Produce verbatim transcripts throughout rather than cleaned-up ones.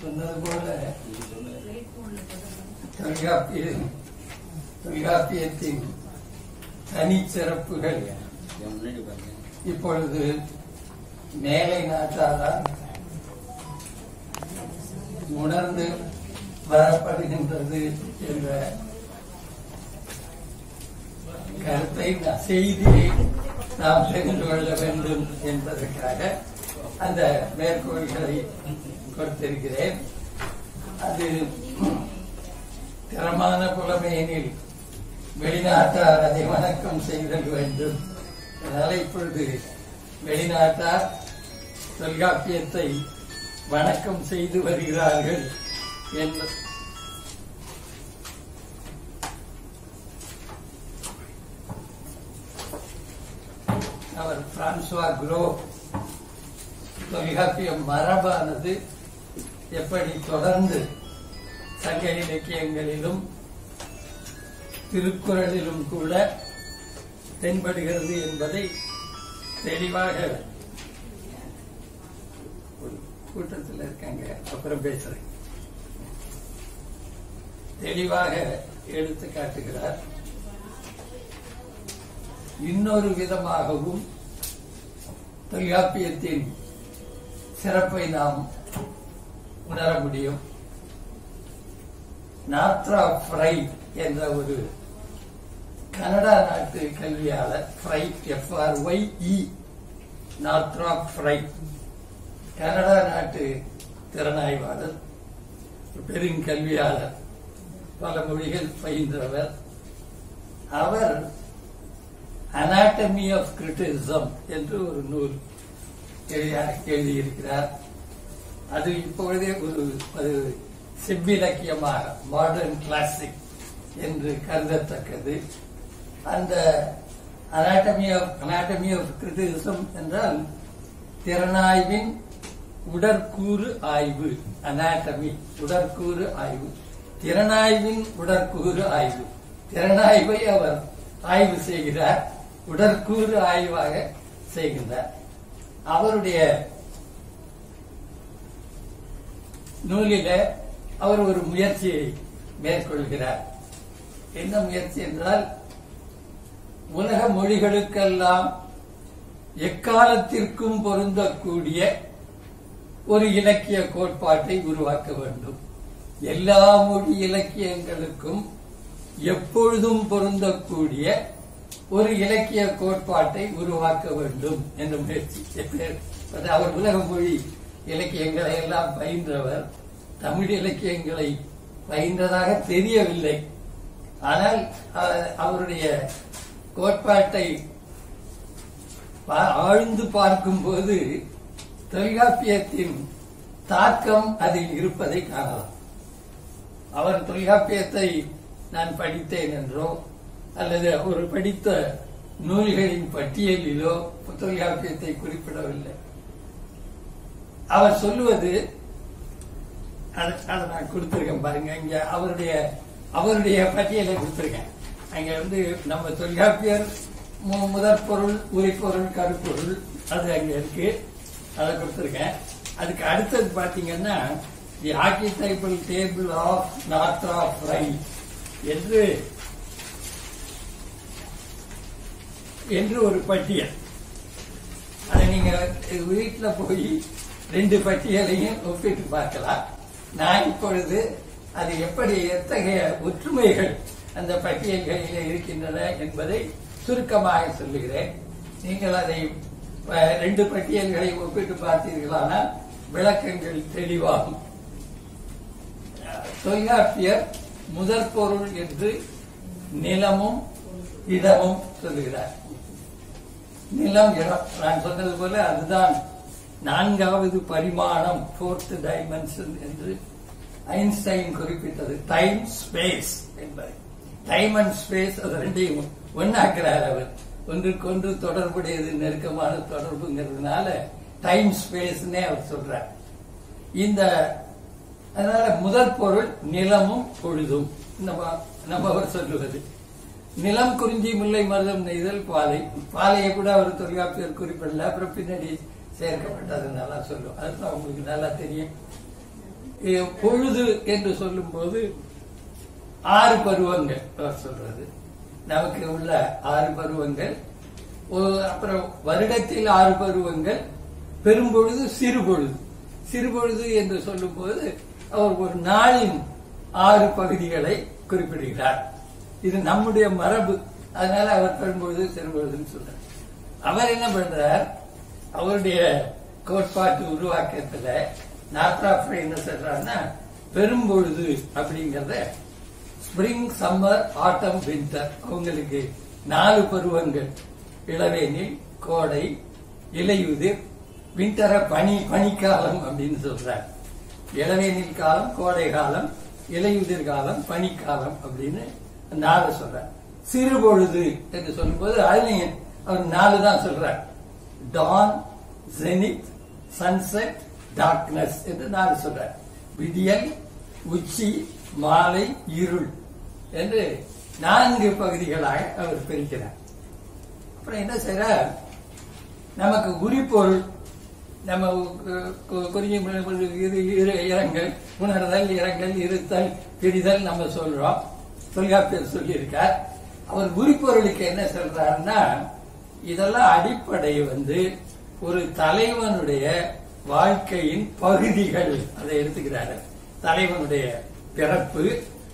சொன்னது போல தொல்காப்பிய தொல்காப்பியத்தின் தனிச்சிறப்புகள் இப்பொழுது மேலை நாட்டாரால் உணர்ந்து வரப்படுகின்றது என்ற கருத்தை செய்தியை நாம் தெரிந்து கொள்ள வேண்டும் என்பதற்காக அந்த மேற்கோள்களை கொடுத்திருக்கிறேன். அது திறமான புலமையெனில் வெளிநாட்டார் அதை வணக்கம் செய்தல் வேண்டும். அதனால இப்பொழுது வெளிநாட்டார் தொல்காப்பியத்தை வணக்கம் செய்து வருகிறார்கள் என்று அவர் பிரான்சுவா குரோ தொல்காப்பிய மரபானது எப்படி தொடர்ந்து சங்க இலக்கியங்களிலும் திருக்குறளிலும் கூட தென்படுகிறது என்பதை தெளிவாக கூட்டத்தில் இருக்காங்க, அப்புறம் பேசுறேன், தெளிவாக எடுத்து காட்டுகிறார். இன்னொரு விதமாகவும் தொல்காப்பியத்தின் சிறப்பை நாம் உணர முடியும். நாத்ரா ஃப்ரை என்ற ஒரு கனடா நாட்டு கல்வியாளர், Frye F R Y E, Northrop Frye, Canada நாட்டு திறனாய்வாளர், பெருங்கல்வியாளர், பல மொழிகள் பயின்றவர். அவர் அனாட்டமி ஆஃப் கிரிட்டிசிசம் என்று ஒரு நூல் எழுதியிருக்கிறார். அது இப்பொழுதே ஒரு செவ்விலக்கியமாக மாடர்ன் கிளாசிக் என்று கருதத்தக்கது. அந்த anatomy of anatomy of criticism என்றால் திறனாய்வின் உடற்கூறு ஆய்வு. அனாட்டமி உடற்கூறு ஆய்வு, திறனாய்வின் உடற்கூறு ஆய்வு. திறனாய்வை அவர் ஆய்வு செய்கிறார், உடற்கூறு ஆய்வாக செய்கின்றார். அவருடைய நூலில அவர் ஒரு முயற்சியை மேற்கொள்கிறார். என்ன முயற்சி என்றால், உலக மொழிகளுக்கெல்லாம் எக்காலத்திற்கும் பொருந்தக்கூடிய ஒரு இலக்கிய கோட்பாட்டை உருவாக்க வேண்டும். எல்லா மொழி இலக்கியங்களுக்கும் எப்பொழுதும் பொருந்தக்கூடிய ஒரு இலக்கிய கோட்பாட்டை உருவாக்க வேண்டும் என்ற முயற்சி. அவர் உலக மொழி இலக்கியங்களை எல்லாம் பயின்றவர், தமிழ் இலக்கியங்களை பயின்றதாக தெரியவில்லை. ஆனால் அவருடைய கோட்பாட்டை ஆழ்ந்து பார்க்கும் போது தொல்காப்பியத்தின் தாக்கம் அதில் இருப்பதை காணலாம். அவர் தொல்காப்பியத்தை நான் படித்தேன் என்றோ அல்லது அவர் படித்த நூல்களின் பட்டியலிலோ தொல்காப்பியத்தை குறிப்பிடவில்லை. அவர் சொல்லுவது, அதை நான் கொடுத்திருக்கேன் பாருங்க, இங்க அவருடைய அவருடைய பட்டியலை கொடுத்திருக்கேன். அங்க வந்து நம்ம தொல்காப்பியர் முதற் பொருள், உரிப்பொருள், கருப்பொருள், அது அங்க இருக்கு, அதை கொடுத்திருக்கேன். அதுக்கு அடுத்தது பாத்தீங்கன்னா the archetypal table of Northrop Frye என்று என்று ஒரு பட்டியல். அதை நீங்க வீட்டுல போய் ரெண்டு பட்டியலையும் ஒப்பிட்டு பார்க்கலாம். நான் இப்பொழுது அது எப்படி எத்தகைய ஒற்றுமைகள் அந்த பட்டியல்களில் இருக்கின்றன என்பதை சுருக்கமாக சொல்லுகிறேன். நீங்கள் அதை ரெண்டு பட்டியல்களை ஒப்பிட்டு பார்த்தீர்களானால் விளக்கங்கள் தெளிவாகும். தொல்காப்பியர் முதற் பொருள் என்று நிலமும் இடமும் சொல்லுகிறார். நிலம், இடம், நான் சொன்னது போல அதுதான் நான்காவது பரிமாணம், போர்த் டைமென்ஷன் என்று ஐன்ஸ்டைன் குறிப்பிட்டது. டைம் ஸ்பேஸ் என்பது, டைம் அண்ட் ஸ்பேஸ் அது ரெண்டையும் ஒன்னாக்குறார் அவர். ஒன்றுக்கு ஒன்று தொடர்புடையது, நெருக்கமான தொடர்புங்கிறதுனால டைம் ஸ்பேஸ்னே அவர் சொல்றார். இந்த அதனால முதற் பொருள் நிலமும் பொழுதும் நம்ம அவர் சொல்லுவது. நிலம், குறிஞ்சி, முல்லை, மருதம், நெய்தல், பாலை. பாலையை கூட அவர் தொல்காப்பியர் குறிப்பிடல, அப்புறம் பின்னாடி சேர்க்கப்பட்டதுனால சொல்லும். அதுதான் உங்களுக்கு நல்லா தெரியும். பொழுது என்று சொல்லும் போது ஆறு பருவங்கள் சொல்றது, நமக்கு உள்ள ஆறு பருவங்கள். அப்புறம் வருடத்தில் ஆறு பருவங்கள், பெரும்பொழுது சிறுபொழுது. சிறுபொழுது என்று சொல்லும் போது அவர் ஒரு நாளின் ஆறு பகுதிகளை குறிப்பிடுகிறார். இது நம்முடைய மரபு, அதனால அவர் பெரும்பொழுது சிறுபொழுதுன்னு சொல்றார். அவர் என்ன பண்றார், அவருடைய கோட்பாட்டு உருவாக்கத்துல நார்த்ராப்ல என்ன சொல்றாருன்னா, பெரும்பொழுது அப்படிங்கறத ஸ்பிரிங், சம்மர், ஆட்டம், வின்டர், அவங்களுக்கு நாலு பருவங்கள். இளவேனில், கோடை, இலையுதிர், வின்டர பனி பனிக்காலம் அப்படின்னு சொல்றார். இளவேனில் காலம், கோடை காலம், இலையுதிர் காலம், பனிக்காலம் அப்படின்னு நாலு சொல்றார். சிறுபொழுது என்று சொல்லும்போது அதுலயும் அவர் நாலு தான் சொல்றார். டான், ஜெனித், சன்செட், டார்க்னஸ் என்று நாலு சொல்றார். விடியல், உச்சி, மாலை, இருள் என்று நான்கு பகுதிகளாக அவர் பிரிக்கிறார். அப்புறம் என்ன செய்யறார், நமக்கு குறிப்பொருள், நம்ம குறிஞ்சி இரங்கல், உணர்தல், இரங்கல், இருத்தல், பிரிதல் நம்ம சொல்றோம். தொல்காப்பியர் சொல்லி இருக்கார். அவர் குறிப்பொருளுக்கு என்ன சொல்றாருன்னா, இதெல்லாம் அடிப்படை வந்து ஒரு தலைவனுடைய வாழ்க்கையின் பகுதிகள். அதை எடுத்துக்கிறாரு. தலைவனுடைய பிறப்பு,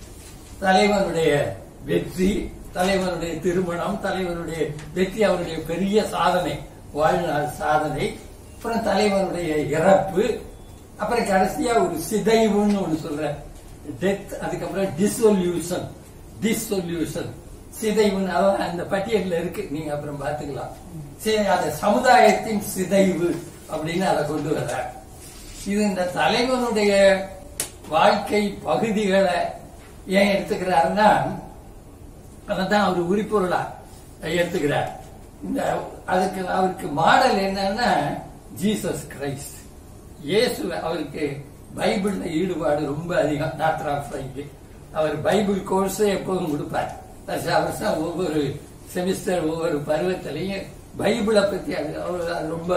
தலைவனுடைய வெற்றி, தலைவனுடைய திருமணம், தலைவனுடைய வெற்றி, அவருடைய பெரிய சாதனை, வாழ்நாள் சாதனை, அப்புறம் தலைவனுடைய இறப்பு, அப்புறம் கடைசியா ஒரு சிதைவுன்னு ஒண்ணு சொல்ற, டெத், அதுக்கப்புறம் டிசொல்யூஷன். டிசொல்யூஷன் சிதைவுன்னு அதான் அந்த பட்டியலில் இருக்கு, நீங்க அப்புறம் பாத்துக்கலாம். சரி, அந்த சமுதாயத்தின் சிதைவு அப்படின்னு அதை கொண்டு வர்ற. இது இந்த தலைவனுடைய வாழ்க்கை பகுதிகளை ஏன் எடுத்துக்கிறாருன்னா, அதான் அவர் உரிப்பொருளா எடுத்துக்கிறார். இந்த அதுக்கு அவருக்கு மாடல் என்னன்னா ஜீசஸ் கிரைஸ்ட், இயேசு. அவருக்கு பைபிள்ல ஈடுபாடு ரொம்ப அதிகம். நாத்ராப்க்கு அவர் பைபிள் கோர்ஸே எப்போதும் கொடுப்பார். வருஷா வருஷம் ஒவ்வொரு செமிஸ்டர், ஒவ்வொரு பருவத்திலையும் பைபிளை பத்தி அவர் ரொம்ப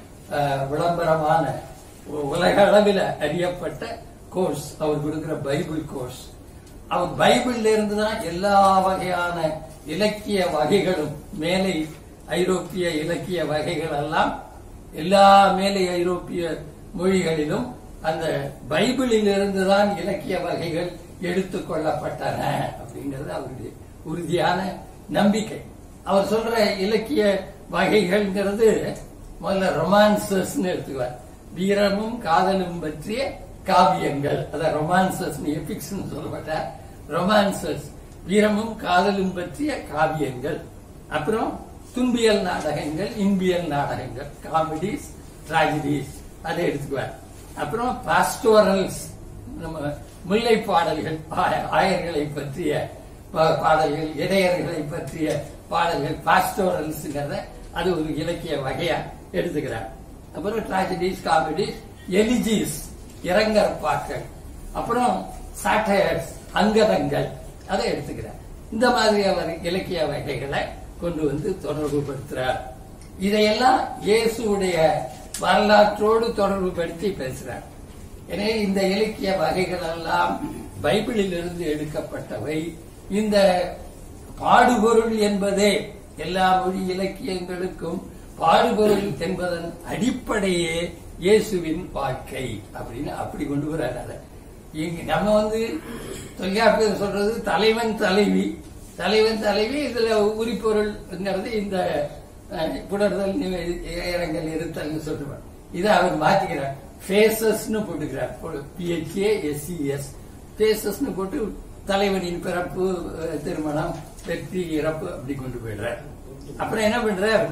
விளம்பரமான, உலக அளவில் அறியப்பட்ட கோர்ஸ் அவர் கொடுக்கிற பைபிள் கோர்ஸ். அவர் பைபிள்ல இருந்து தான் எல்லா வகையான இலக்கிய வகைகளும், மேலை ஐரோப்பிய இலக்கிய வகைகள் எல்லாம் எல்லா மேலை ஐரோப்பிய மொழிகளிலும் அந்த பைபிளில் இருந்துதான் இலக்கிய வகைகள் எடுத்துக் கொள்ளப்பட்டன அப்படிங்கிறது அவருடைய உறுதியான நம்பிக்கை. அவர் சொல்ற இலக்கிய வகைகள்ங்கிறது முதல்ல ரொமான்சஸ் எடுத்துக்குவார். வீரமும் காதலும் பற்றிய காவியங்கள், அத ரொமான்சஸ், எபிக்ஸ் சொல்லப்பட்ட ரொமான்சஸ், வீரமும் காதலும் பற்றிய காவியங்கள். அப்புறம் துன்பியல் நாடகங்கள், இன்பியல் நாடகங்கள், காமெடிஸ், டிராஜடிஸ், அதை எடுத்துக்குவார். அப்புறம் பாஸ்டோரல்ஸ், நம்ம முல்லை பாடல்கள், ஆயர்களை பற்றிய பாடல்கள், இடையர்களை பற்றிய பாடல்கள், பாஸ்டோரல்ஸ், அது ஒரு இலக்கிய வகையா எடுத்துக்கிறார். அப்புறம் டிராஜடிஸ், காமெடிஸ், எலிஜிஸ், இரங்கற்பாக்கள், அப்புறம் சாட்டையர்ஸ், அங்கதங்கள், அதை எடுத்துக்கிறார். இந்த மாதிரி அவர் இலக்கிய வகைகளை கொண்டு வந்து தொடர்பு படுத்துறார். இதையெல்லாம் இயேசுடைய வரலாற்றோடு தொடர்பு படுத்தி பேசுறார். எனவே இந்த இலக்கிய வகைகள் எல்லாம் பைபிளில் இருந்து எடுக்கப்பட்டவை. இந்த பாடுபொருள் என்பதே எல்லா மொழி இலக்கியங்களுக்கும் பாடுபொருள் என்பதன் அடிப்படையே இயேசுவின் வாழ்க்கை அப்படின்னு அப்படி கொண்டு வர்றாரு. அதை இங்க நம்ம வந்து தொல்காப்பியர் சொல்றது தலைவன் தலைவி, தலைவன் தலைவி, இதுல உரிப்பொருள்ங்கிறது இந்த புணர்தல், இரங்கல், இருத்தல் சொல்லுவார். இதை அவர் மாத்திக்கிறார், ஃபேசஸ்னு போட்டுக்கிறார். பிஹெச்ஏ எஸ்சிஎஸ் ஃபேசஸ்னு போட்டு தலைவனின் பிறப்பு, திருமணம், வெற்றி, இறப்பு அப்படி கொண்டு போயிடுறார். அப்புறம் என்ன பண்றார்,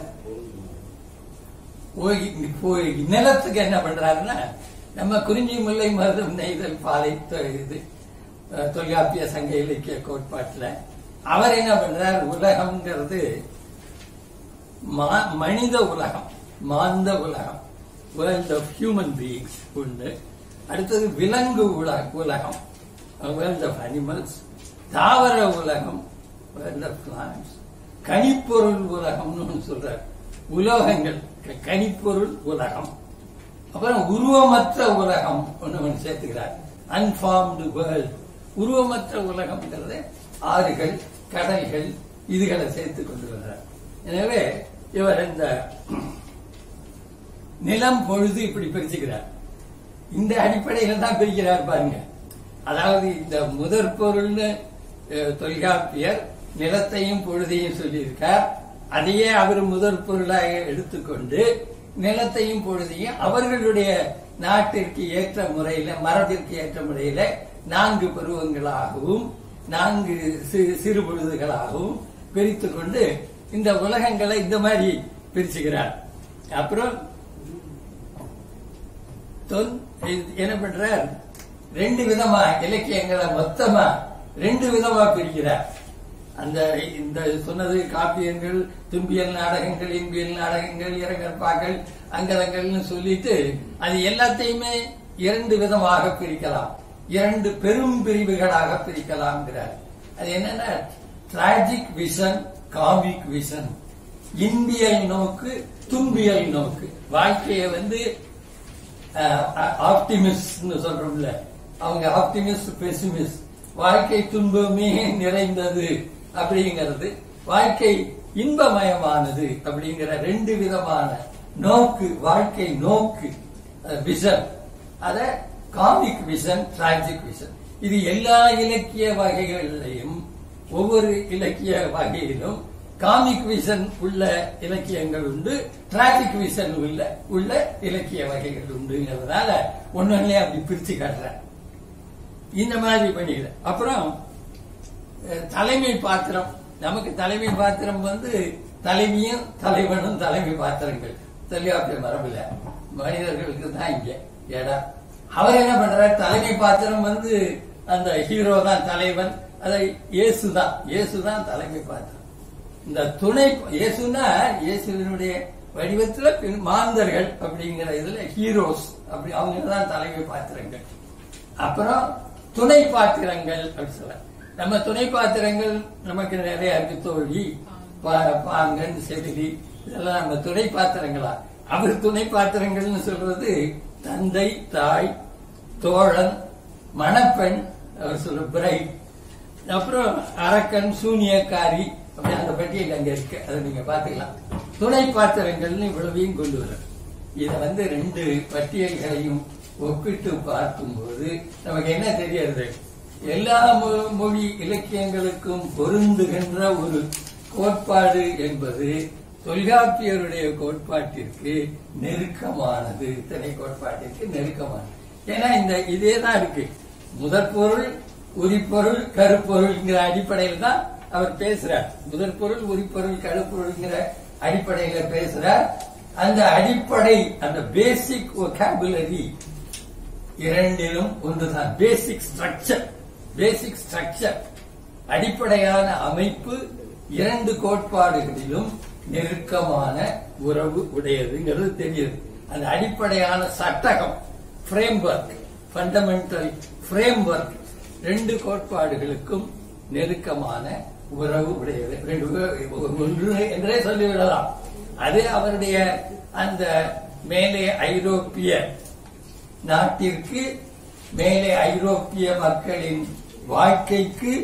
நிலத்துக்கு என்ன பண்றாருன்னா, நம்ம குறிஞ்சி முல்லை மருதம் நெய்தல் பாலை இது தொல்காப்பிய சங்க இலக்கிய கோட்பாட்டுல அவர் என்ன பண்றார், உலகம்ங்கிறது மனித உலகம், மாந்த உலகம், வேர்ல்ட் ஆஃப் ஹியூமன் பீயிங்ஸ் ஒன்று. அடுத்தது விலங்கு உலகம், வேர்ல்ட் ஆஃப் அனிமல்ஸ். தாவர உலகம், வேர்ல்ட் ஆஃப் பிளான்ட்ஸ். கனிப்பொருள் உலகம்னு ஒன்று சொல்றார். உலோகங்கள், கனிப்பொருள் உலகம். அப்புறம் உருவமற்ற உலகம் ஒன்று ஒன்று சேர்த்துக்கிறார். அன்ஃபார்ம்டு வேர்ல்ட், உருவமற்ற உலகம்ங்கிறது ஆறுகள், கடல்கள், இதுகளை சேர்த்து கொண்டு வர்றார். எனவே இவர் இந்த நிலம், பொழுது இப்படி பிரிச்சுக்கிறார். இந்த அடிப்படையில் தான் பிரிக்கிறார் பாருங்க. அதாவது இந்த முதற் பொருள்னு தொல்காப்பியர் நிலத்தையும் பொழுதையும் சொல்லியிருக்கார். அதையே அவர் முதற் பொருளாக எடுத்துக்கொண்டு நிலத்தையும் பொழுதையும் அவர்களுடைய நாட்டிற்கு ஏற்ற முறையில, மரபிற்கு ஏற்ற முறையில நான்கு பருவங்களாகவும் நான்கு சிறு பொழுதுகளாகவும் பிரித்துக் கொண்டு இந்த உலகங்களை இந்த மாதிரி பிரிச்சுக்கிறார். அப்புறம் என்ன பண்றார், ரெண்டு விதமா இலக்கியங்களை மொத்தமா ரெண்டு விதமா பிரிக்கிறார். அந்த இந்த சொன்னது காப்பியங்கள், தும்பியல் நாடகங்கள், இன்பியல் நாடகங்கள், இரங்கற்பாக்கள், அங்கதங்கள்னு சொல்லிட்டு அது எல்லாத்தையுமே இரண்டு விதமாக பிரிக்கலாம், இரண்டு பெரும் பிரிவுகளாக பிரிக்கலாம்ங்கிறார். அது என்னன்னா டிராஜிக் விஷன், காமிக் விஷன், இன்பியல் நோக்கு, தும்பியல் நோக்கு. வாழ்க்கையை வந்து ஆப்டிமிஸ்ட் சொல்றோம்ல, அவங்க ஆப்டிமிஸ்ட், பெசிமிஸ்ட். வாழ்க்கை துன்பமே நிறைந்தது அப்படிங்கிறது, வாழ்க்கை இன்பமயமானது அப்படிங்கிற ரெண்டு விதமான நோக்கு, வாழ்க்கை நோக்கு விஷன். அத காமிக் விஷன், டிராஜிக் விஷன். இது எல்லா இலக்கிய வகைகளிலையும், ஒவ்வொரு இலக்கிய வகையிலும் காமிக் விஷன் உள்ள இலக்கியங்கள் உண்டு, டிராஜிக் விஷன் உள்ள உள்ள இலக்கிய வகைகள் உண்டுங்கிறதுனால ஒன்னொன்னே அப்படி பிரிச்சு காட்டுற இந்த மாதிரி பண்ணிக்கிற. அப்புறம் தலைமை பாத்திரம். நமக்கு தலைமை பாத்திரம் வந்து தலைவியும் தலைவனும் தலைமை பாத்திரங்கள் தொல்காப்பிய மரபுல மனிதர்களுக்கு தான் இங்க இடம். அவர் என்ன பண்றார், தலைமை பாத்திரம் வந்து அந்த ஹீரோ தான் தலைவன், அதை இயேசுதான் இயேசுதான் தலைமை பாத்திரம். இந்த துணை இயேசுனா இயேசுவினுடைய வடிவத்துல மாந்தர்கள் அப்படிங்கிற இதுல ஹீரோஸ், அப்படி அவங்க தான் தலைமை பாத்திரங்கள். அப்புறம் துணை பாத்திரங்கள் அப்படி சொல்ல, நம்ம துணை பாத்திரங்கள் நமக்கு நிறைய இருக்கு. தோழி, பாங்கன், செவிலி, இதெல்லாம் நம்ம துணை பாத்திரங்களா. அவர் துணை பாத்திரங்கள்னு சொல்றது தந்தை, தாய், தோழன், மணப்பெண், அவர் சொல்ற பிரைட், அப்புறம் அரக்கன், சூனியக்காரி, அப்படி அந்த பட்டியல் அங்க இருக்கு, அதை நீங்க பாத்துக்கலாம். துணை பாத்திரங்கள்னு இவ்வளவையும் கொண்டு வர, இத வந்து ரெண்டு பட்டியல்களையும் ஒப்பிட்டு பார்க்கும்போது நமக்கு என்ன தெரியறது, எல்லா மொழி இலக்கியங்களுக்கும் பொருந்துகின்ற ஒரு கோட்பாடு என்பது தொல்காப்பியருடைய கோட்பாட்டிற்கு நெருக்கமானது, திணை கோட்பாட்டிற்கு நெருக்கமானது. ஏன்னா இந்த இதேதான் இருக்கு, முதற் பொருள், உரிப்பொருள், கருப்பொருள்ங்கிற அடிப்படையில் தான் அவர் பேசுறார். முதற் பொருள், உரிப்பொருள், கருப்பொருள்ங்கிற அடிப்படையில பேசுறார். அந்த அடிப்படை, அந்த பேசிக் வொகாபுலரி இரண்டிலும் ஒன்றுதான். பேசிக் ஸ்ட்ரக்சர், பேசிக் ஸ்ட்ரக்சர், அடிப்படையான அமைப்பு இரண்டு கோட்பாடுகளிலும் நெருக்கமான உறவு உடையதுங்கிறது தெரியுது. அந்த அடிப்படையான சட்டகம், ஃப்ரேம்வொர்க், ஃபண்டமெண்டல் ஃப்ரேம்வொர்க் ரெண்டு கோட்பாடுகளுக்கும் நெருக்கமான உறவு உடையது. ஒன்று என்றே சொல்லிவிடலாம். அது அவருடைய அந்த மேலே ஐரோப்பிய நாட்டிற்கு, மேலே ஐரோப்பிய மக்களின் வாழ்க்கைக்கு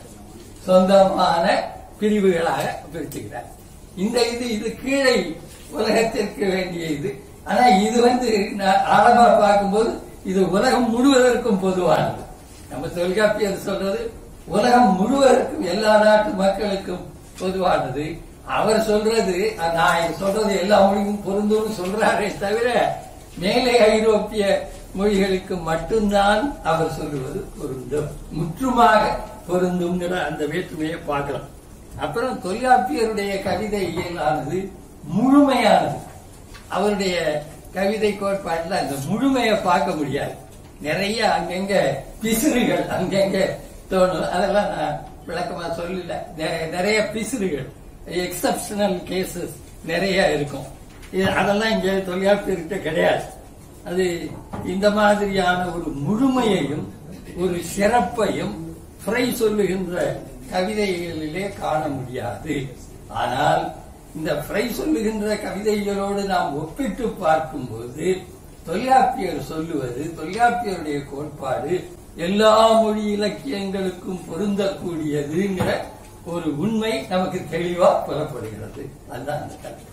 சொந்தமான பிரிவுகளாக பிரிச்சுக்கிறார். இந்த இது இது கீழே உலகத்திற்கு வேண்டிய இது. ஆனா இது வந்து ஆழமா பார்க்கும்போது இது உலகம் முழுவதற்கும் பொதுவானது. நம்ம தொல்காப்பியர் சொல்றது உலகம் முழுவதற்கும், எல்லா நாட்டு மக்களுக்கும் பொதுவானது. அவர் சொல்றது, நான் சொல்றது எல்லா மொழியும் பொருந்தும் சொல்றாரே தவிர மேலே ஐரோப்பிய மொழிகளுக்கு மட்டும்தான் அவர் சொல்லுவது பொருந்தும், முற்றுமாக பொருந்துங்கிற அந்த வேற்றுமையை பார்க்கலாம். அப்புறம் தொல்காப்பியருடைய கவிதை இயலானது முழுமையானது. அவருடைய கவிதை கோட்பாட்டில் அந்த முழுமையை பார்க்க முடியாது. நிறைய அங்கங்க பிசிறுகள் அங்கங்க தோணும். அதெல்லாம் நான் விளக்கமா சொல்லல. நிறைய பிசிறுகள், எக்ஸப்ஷனல் கேசஸ் நிறைய இருக்கும். அதெல்லாம் இங்க தொல்காப்பியர்கிட்ட கிடையாது. அது இந்த மாதிரியான ஒரு முழுமையையும் ஒரு சிறப்பையும் ஃப்ரை சொல்லுகின்ற கவிதைகளிலே காண முடியாது. ஆனால் இந்த ஃப்ரை சொல்லுகின்ற கவிதைகளோடு நாம் ஒப்பிட்டு பார்க்கும்போது தொல்காப்பியர் சொல்லுவது, தொல்காப்பியருடைய கோட்பாடு எல்லா மொழி இலக்கியங்களுக்கும் பொருந்தக்கூடியதுங்கிற ஒரு உண்மை நமக்கு தெளிவா புலப்படுகிறது. அதுதான் அந்த கருத்து.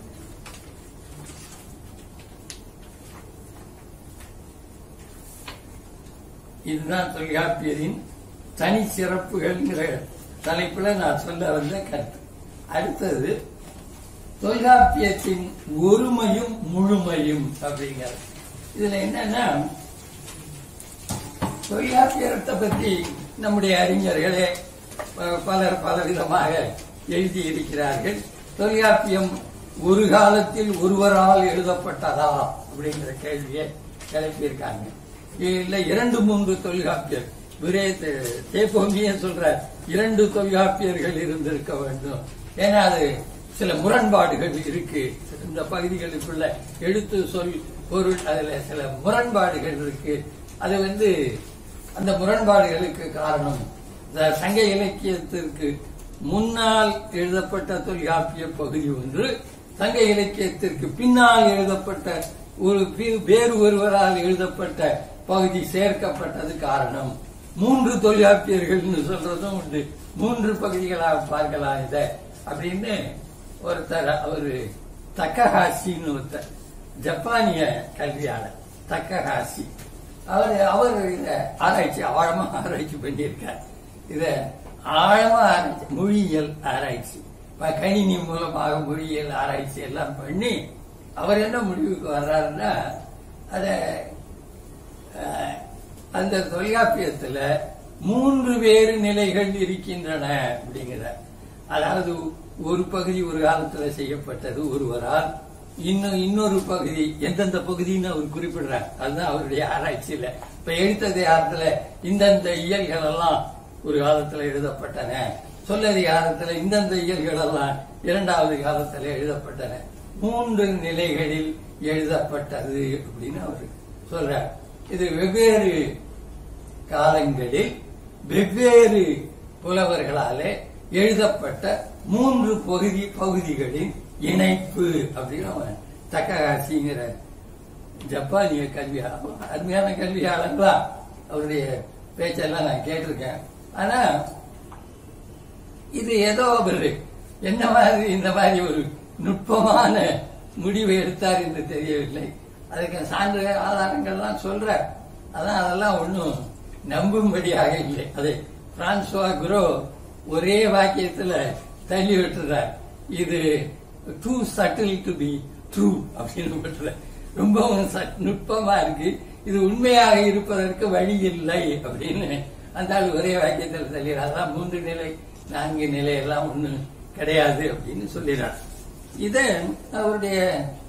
இதுதான் தொல்காப்பியரின் தனி சிறப்புகள்ங்கிற தலைப்புல நான் சொல்ல வந்த கருத்து. அடுத்தது தொல்காப்பியத்தின் ஒருமையும் முழுமையும் அப்படிங்கிறது. இதுல என்னன்னா, தொல்காப்பியத்தை பற்றி நம்முடைய அறிஞர்களே பலர் பலவிதமாக எழுதியிருக்கிறார்கள். தொல்காப்பியம் ஒரு காலத்தில் ஒருவரால் எழுதப்பட்டதா அப்படிங்கிற கேள்வியை கிளப்பியிருக்காங்க. இல்ல இரண்டு மூன்று தொல்காப்பியர் விரே தேப்போங்கிய சொல்ற இரண்டு தொல்காப்பியர்கள் இருந்திருக்க வேண்டும். ஏன்னா அது சில முரண்பாடுகள் இருக்கு. இந்த பகுதிகளுக்குள்ள எழுத்து சொல் பொருள் அதுல சில முரண்பாடுகள் இருக்கு. அது வந்து அந்த முரண்பாடுகளுக்கு காரணம் சங்க இலக்கியத்திற்கு முன்னால் எழுதப்பட்ட தொல்காப்பிய பகுதி ஒன்று, சங்க இலக்கியத்திற்கு பின்னால் எழுதப்பட்ட ஒரு வேறு ஒருவரால் எழுதப்பட்ட பகுதி சேர்க்கப்பட்டது காரணம். மூன்று தொல்காப்பியர்கள் சொல்றதும் உண்டு. மூன்று பகுதிகளாக பார்க்கலாம் இத அப்படின்னு ஒருத்தர், அவரு தக்கஹாசின்னு ஒருத்தர், ஜப்பானிய கல்வியாளர் தக்கஹாசி. அவர் அவர் இத ஆராய்ச்சி ஆழமா ஆராய்ச்சி பண்ணியிருக்கார். இத ஆழமா ஆராய்ச்சி, மொழியியல் ஆராய்ச்சி, கணினி மூலமாக மொழியியல் ஆராய்ச்சி எல்லாம் பண்ணி அவர் என்ன முடிவுக்கு வர்றாருன்னா, அத அந்த தொல்காப்பியத்துல மூன்று வேறு நிலைகள் இருக்கின்றன அப்படிங்கிறார். அதாவது ஒரு பகுதி ஒரு காலத்துல செய்யப்பட்டது ஒருவரால், இன்னும் இன்னொரு பகுதி எந்தெந்த பகுதின்னு அவர் குறிப்பிடுறார். அதுதான் அவருடைய ஆராய்ச்சியில. இப்ப எழுத்ததிகாரத்துல இந்தந்த இயல்கள் எல்லாம் ஒரு காலத்துல எழுதப்பட்டன, சொல்லதிகாரத்துல இந்தந்த இயல்கள் எல்லாம் இரண்டாவது காலத்துல எழுதப்பட்டன, மூன்று நிலைகளில் எழுதப்பட்டது அப்படின்னு அவர் சொல்றார். இது வெவ்வேறு காலங்களில் வெவ்வேறு புலவர்களாலே எழுதப்பட்ட மூன்று பகுதி பகுதிகளின் இணைப்பு அப்படின்னு அவன் தக்கஹாசிங்கிற ஜப்பானிய கல்வியாளர், அருமையான கல்வியாளர்களா அவருடைய பேச்செல்லாம் நான் கேட்டிருக்கேன். ஆனா இது ஏதோ ஒரு என்ன மாதிரி இந்த மாதிரி ஒரு நுட்பமான முடிவை எடுத்தார் என்று தெரியவில்லை. அதுக்கு சான்று ஆதாரங்கள்லாம் சொல்ற, அதான் அதெல்லாம் ஒன்னும் நம்பும்படியாக இல்லை. அதை பிரான்சுவா குரோ ஒரே வாக்கியத்துல தள்ளி விட்டுறார். இது too subtle to be true அப்படின்னு விட்டுற, ரொம்பவும் நுட்பமா இருக்கு, இது உண்மையாக இருப்பதற்கு வழி இல்லை அப்படின்னு அந்த ஆள் ஒரே வாக்கியத்தில் தள்ளிடுறார். அதான் மூன்று நிலை நான்கு நிலை எல்லாம் ஒண்ணு கிடையாது அப்படின்னு சொல்லிடுறார். இத அவருடைய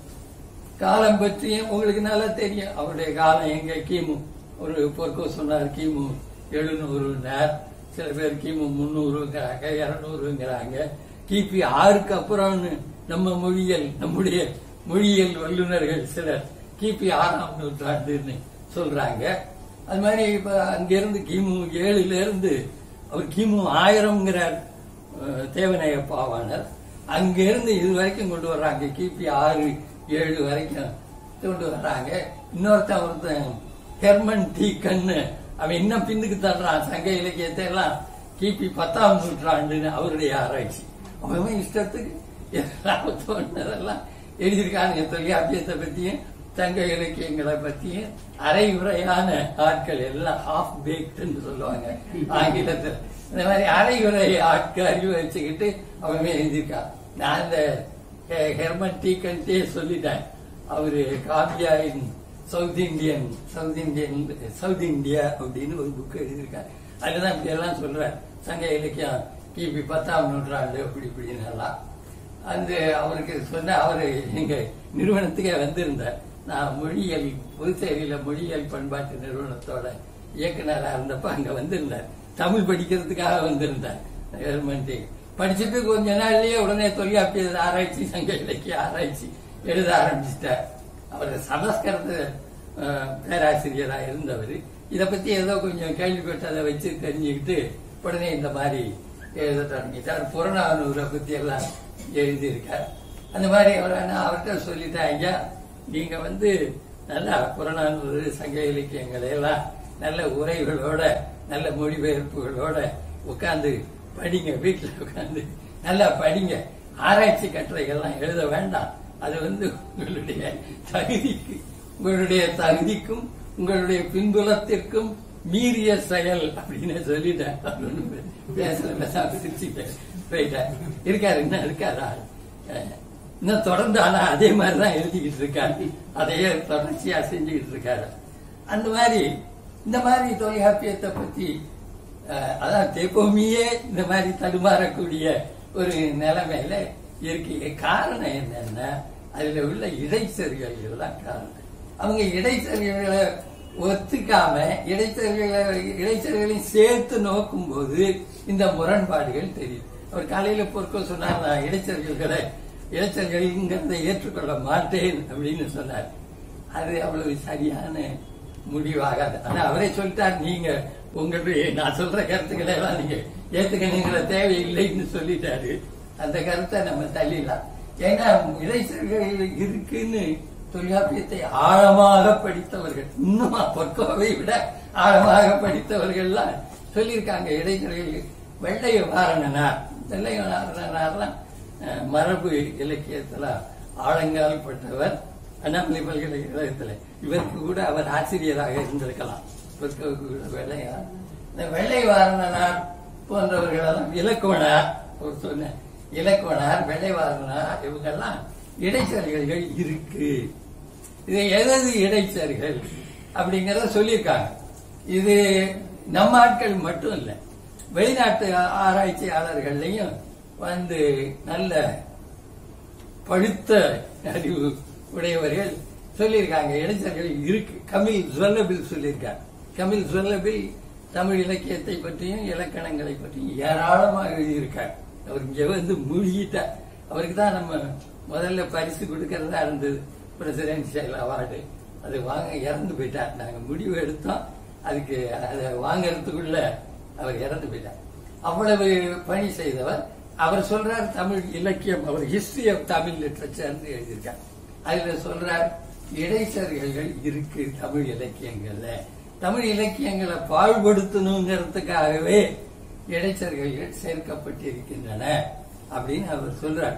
காலம் பற்றியும் உங்களுக்கு நல்லா தெரியும். அவருடைய காலம் எங்க கிமு ஒரு பொற்கோ சொன்னார் கிமு எழுநூறு, சில பேர் கிமு முன்னூறுங்கிறாங்க, இருநூறுங்கிறாங்க. கிபி ஆறுக்கு அப்புறம்னு நம்ம மொழியியல் நம்முடைய மொழியியல் வல்லுநர்கள் சிலர் கிபி ஆறாம் நூற்றாண்டுன்னு சொல்றாங்க. அது மாதிரி இப்ப அங்கிருந்து கிமு ஏழுல இருந்து அவர் கிமு ஆயிரம்ங்கிறார் தேவநாய பாவாணர். அங்கிருந்து இது வரைக்கும் கொண்டு வர்றாங்க, கிபி ஆறு ஏழு வரைக்கும் கொண்டு வர்றாங்க. இன்னொருத்தன் ஒருத்தன் ஹெர்மன் டி கண்ணு, அவன் இன்னும் பின்னுக்கு தள்ளுறான் சங்க இலக்கியத்தை எல்லாம் கிபி பத்தாம் நூற்றாண்டுன்னு அவருடைய ஆராய்ச்சி. அவன் இஷ்டத்துக்கு தோன்றதெல்லாம் எழுதியிருக்காங்க. தொல்காப்பியத்தை பத்தியும் சங்க இலக்கியங்களை பத்தியும் அரையுறையான ஆட்கள் எல்லாம் ஹாஃப் பேக்டுன்னு சொல்லுவாங்க ஆங்கிலத்தில். இந்த மாதிரி அரையுறை ஆட்கள் அறிவு வச்சுக்கிட்டு அவன் எழுதியிருக்கான். நான் இந்த ஹெர்மன் டி கண்டே சொல்லிட்டேன். அவரு Kavya in South Indian South Indian South India அப்படின்னு ஒரு புக் எழுதியிருக்காரு. அதுதான் இப்படி எல்லாம் சொல்ற சங்க இலக்கியம் கிபி பத்தாம் நூற்றாண்டு அப்படி இப்படின்னு எல்லாம். அந்த அவருக்கு சொன்ன அவரு எங்க நிறுவனத்துக்கே வந்திருந்தார். நான் மொழியியல் புதுச்சேரியில மொழியியல் பண்பாட்டு நிறுவனத்தோட இயக்குனரா இருந்தப்ப அங்க வந்திருந்தார். தமிழ் படிக்கிறதுக்காக வந்திருந்தார். படிச்சுட்டு கொஞ்ச நாள்லயே உடனே தொல்காப்பிய ஆராய்ச்சி சங்க இலக்கிய ஆராய்ச்சி எழுத ஆரம்பிச்சிட்டார். அவர் சமஸ்கிருத பேராசிரியராக இருந்தவர். இதை பத்தி ஏதோ கொஞ்சம் கேள்விப்பட்டதை வச்சு தெரிஞ்சுக்கிட்டு உடனே இந்த மாதிரி எழுத தொடங்கிட்டார். புறநானூரை பத்தி எல்லாம் எழுதியிருக்கார். அந்த மாதிரி அவர் அவர்கிட்ட சொல்லிட்டாங்க, நீங்க வந்து நல்லா புறநானூறு சங்க இலக்கியங்களை எல்லாம் நல்ல உரைகளோட நல்ல மொழிபெயர்ப்புகளோட உட்கார்ந்து படிங்க. வீட்டில் உட்கார்ந்து நல்லா படிங்க. ஆராய்ச்சி கட்டுரைகள்லாம் எழுத வேண்டாம். அது வந்து உங்களுடைய தகுதிக்கு உங்களுடைய தகுதிக்கும் உங்களுடைய பின்புலத்திற்கும் மீறிய செயல் அப்படின்னு சொல்லிட்டேன். பேசல சிரிச்சுட்டேன் போயிட்டேன். இருக்காரு இன்னும் இருக்காரா? இன்னும் தொடர்ந்து ஆனா அதே மாதிரிதான் எழுதிக்கிட்டு இருக்காரு. அதையே தொடர்ச்சியா செஞ்சுக்கிட்டு இருக்காரு. அந்த மாதிரி இந்த மாதிரி தொல்காப்பியத்தை பத்தி அதான் தேப்போமியே இந்த மாதிரி தடுமாறக்கூடிய ஒரு நிலைமையில இருக்கு. காரணம் என்னன்னா அதுல உள்ள இடைச்செருகல்கள் தான் காரணம். அவங்க இடைச்செருகல்களை ஒத்துக்காம இடைச்செருகளை இடைச்செருகளையும் சேர்த்து நோக்கும் போது இந்த முரண்பாடுகள் தெரியும். அவர் காலையில பொறுக்க சொன்னார், நான் இடைச்செருகல்களை இடைச்செருகல்ங்கிறத ஏற்றுக்கொள்ள மாட்டேன் அப்படின்னு சொன்னார். அது அவ்வளவு சரியான முடிவாகாது. ஆனா அவரே சொல்லிட்டார், நீங்க உங்களுடைய நான் சொல்ற கருத்துக்களை எல்லாம் நீங்க ஏத்துக்கணுங்கிற தேவையில்லைன்னு சொல்லிட்டாரு. அந்த கருத்தை நம்ம தள்ளிடலாம். ஏன்னா இடைச்செருகல் இருக்குன்னு தொல்காப்பியத்தை ஆழமாக படித்தவர்கள், இன்னும் பொற்கோவை விட ஆழமாக படித்தவர்கள்லாம் சொல்லியிருக்காங்க. இடைச்செருகல் வெள்ளை வாரணனார் வெள்ளை வாரணனார்லாம் மரபு இலக்கியத்துல ஆழங்கால் பட்டவர். அண்ணாமலை பல்கலைக்கழகத்துல இவருக்கு கூட அவர் ஆசிரியராக இருந்திருக்கலாம். வெள்ளையார் இந்த வெள்ளை வாரணனார் போன்றவர்களெல்லாம் இலக்குவனார் சொன்ன இலக்குவனார் வெள்ளை வாரணனார் இவங்கெல்லாம் இடைச்செருகல்கள் இருக்கு. இது எது இடைச்செருகல் அப்படிங்கறத சொல்லியிருக்காங்க. இது நம்ம ஆட்கள் மட்டும் இல்ல, வெளிநாட்டு ஆராய்ச்சியாளர்களையும் வந்து நல்ல பழுத்த அறிவு உடையவர்கள் சொல்லியிருக்காங்க. இடைச்செருகல் இருக்கு. கமில் ஜுவல்லபில் சொல்லியிருக்காங்க. கமில் ஜுவல்லபில் தமிழ் இலக்கியத்தை பற்றியும் இலக்கணங்களை பற்றியும் ஏராளமாக எழுதியிருக்கார். அவர் இங்க வந்து மூழ்கிட்டார். அவருக்கு தான் நம்ம முதல்ல பரிசு கொடுக்கறதா இருந்தது, பிரசிடென்சியல் அவார்டு. அது வாங்க இறந்து போயிட்டார். நாங்க முடிவு எடுத்தோம், அதுக்கு அதை வாங்கறதுக்குள்ள அவர் இறந்து போயிட்டார். அவ்வளவு பணி செய்தவர். அவர் சொல்றார் தமிழ் இலக்கியம், அவர் ஹிஸ்டரி ஆஃப் தமிழ் லிட்டரேச்சர் எழுதியிருக்கார். அதுல சொல்றார் இடைச்செருகல்கள் இருக்கு தமிழ் இலக்கியங்கள்ல. தமிழ் இலக்கியங்களை பாழ்படுத்தணுங்கிறதுக்காகவே இடைச்செருகல்கள் சேர்க்கப்பட்டிருக்கின்றன அப்படின்னு அவர் சொல்றார்.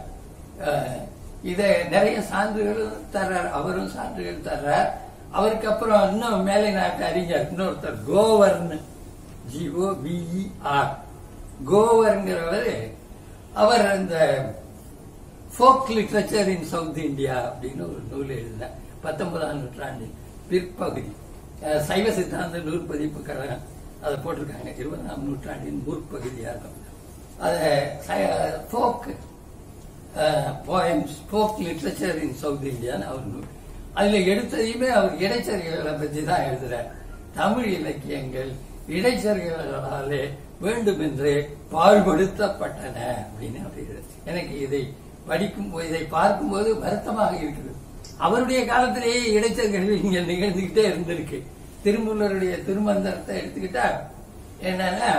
இத நிறைய சான்றுகளும் தர்றார், அவரும் சான்றுகள் தர்றார். அவருக்கு அப்புறம் இன்னும் மேலை நாட்டு அறிஞர் இன்னொருத்தர் கோவர்ன், ஜிஓ பிஇஆர் கோவர்ங்கிறவர், அவர் அந்த folk literature in South India அப்படின்னு ஒரு நூல் எழுதினார். பத்தொன்பதாம் நூற்றாண்டின் பிற்பகுதி சைவ சித்தாந்த நூற்பதிப்பு கழகம் அதை போட்டிருக்காங்க. இருபதாம் நூற்றாண்டின் முற்பகுதியா இருக்கும். அத folk poems folk literature in South இந்தியான்னு அவர் நூல். அதுல எடுத்ததையுமே அவர் இடைச்செருகல்களை பற்றி தான் எழுதுறார். தமிழ் இலக்கியங்கள் இடைச்செருகல்களாலே வேண்டுமென்றே பாழ்படுத்தப்பட்டன அப்படின்னு அவர். எனக்கு இதை படிக்கும் இதை பார்க்கும்போது வருத்தமாக இருக்குது. அவருடைய காலத்திலேயே இடைச்செருகல்கள் இங்க நிகழ்ந்துகிட்டே இருந்திருக்கு. திருமூலருடைய திருமந்திரத்தை எடுத்துக்கிட்டா என்னன்னா,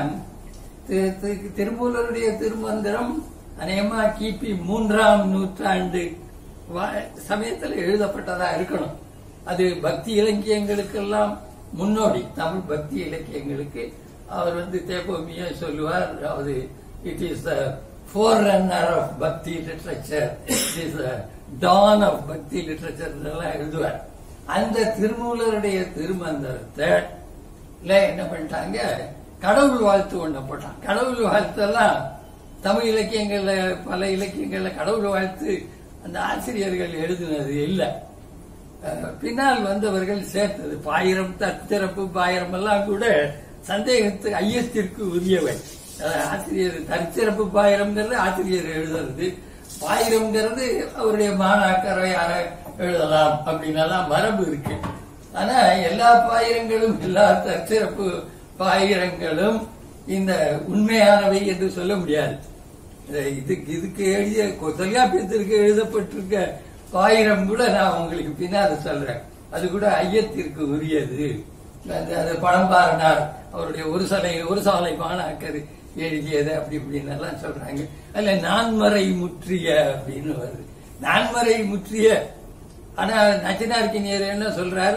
திருமூலருடைய திருமந்திரம் அநேகமா கிபி மூன்றாம் நூற்றாண்டு சமயத்தில் எழுதப்பட்டதா இருக்கணும். அது பக்தி இலக்கியங்களுக்கெல்லாம் முன்னோடி. தமிழ் பக்தி இலக்கியங்களுக்கு அவர் வந்து தேப்போமிய சொல்லுவார். அதாவது it is the forerunner of bhakti literature, it is the dawn of bhakti literature எல்லாம் எழுதுவார். அந்த திருமூலருடைய திருமந்திரத்தை என்ன பண்ணிட்டாங்க, கடவுள் வாழ்த்து ஒண்ண போட்டான். கடவுள் வாழ்த்தெல்லாம் தமிழ் இலக்கியங்கள்ல பல இலக்கியங்கள்ல கடவுள் வாழ்த்து அந்த ஆசிரியர்கள் எழுதினது இல்லை. பின்னால் வந்தவர்கள் சேர்த்தது. பாயிரம் தற்சிறப்பு பாயிரம் எல்லாம் கூட சந்தேகத்துக்கு ஐயத்திற்கு உரியவை. ஆசிரியர் தற்சிறப்பு பாயிரம்ங்கிறது ஆசிரியர் எழுதுறது, பாயிரம்ங்கிறது அவருடைய மாணாக்கரை யார எழுதலாம் அப்படின்னலாம் மரபு இருக்கு. ஆனா எல்லா பாயிரங்களும் எல்லா தற்சிறப்பு பாயிரங்களும் இந்த உண்மையானவை என்று சொல்ல முடியாது. இதுக்கு இதுக்கு எழுதிய தொல்காப்பியத்திற்கு எழுதப்பட்டிருக்க பாயிரம் கூட நான் உங்களுக்கு பின்னால் சொல்றேன். அது கூட ஐயத்திற்கு உரியது. பழம்பாரனார் அவருடைய ஒரு சாலை ஒரு சாலை மாணாக்கர் எழுதியது அப்படி இப்படின்னு எல்லாம் சொல்றாங்க. அதுல நான்மறை முற்றிய அப்படின்னு வருது. நான்மறை முற்றிய. ஆனா நச்சினார்க்கினியர் என்ன சொல்றாரு,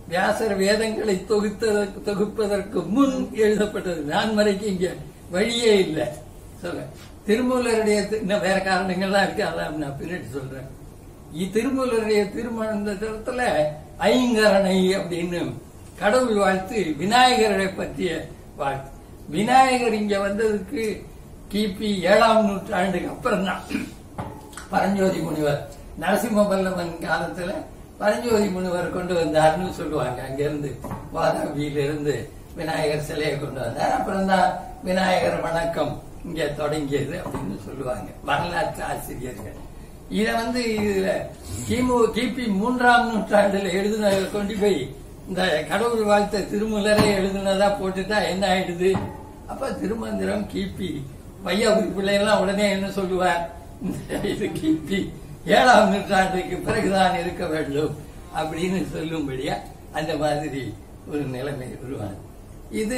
வியாசர் வேதங்களை தொகுத்ததற்கு தொகுப்பதற்கு முன் எழுதப்பட்டது. நான்மறைக்கு இங்க வழியே இல்லை. சொல்ல திருமூலருடைய இன்னும் வேற காரணங்கள்லாம் இருக்கு, அதான் நான் பின்னாடி சொல்றேன். திருமூலருடைய திருமணத்துல ஐங்கரணை அப்படின்னு கடவுள் வாழ்த்து விநாயகரை பற்றிய வாழ்த்து. விநாயகர் இங்க வந்ததுக்கு கிபி ஏழாம் நூற்றாண்டுக்கு அப்புறம் தான் பரஞ்சோதி முனிவர் நரசிம்ம பல்லவன் காலத்துல பரஞ்சோதி முனிவர் கொண்டு வந்தார்னு சொல்லுவாங்க. அங்கிருந்து வாதாபியிலிருந்து விநாயகர் சிலையை கொண்டு வந்தார். அப்புறம் தான் விநாயகர் வணக்கம் இங்க தொடங்கியது அப்படின்னு சொல்லுவாங்க வரலாற்று ஆசிரியர்கள். இத வந்து இதுல கிமு கிபி மூன்றாம் நூற்றாண்டுல எழுதின கொண்டு போய் இந்த கடவுள் வாழ்த்த திருமூலரை எழுதுனதா போட்டுட்டா என்ன ஆயிடுது? அப்ப திருமந்திரம் கிபி வையாபுரி பிள்ளையெல்லாம் உடனே என்ன சொல்லுவார்? இது கிபி ஏழாம் நூற்றாண்டுக்கு பிறகுதான் இருக்க வேண்டும் அப்படின்னு சொல்லும்படியா அந்த மாதிரி ஒரு நிலைமை உருவானது. இது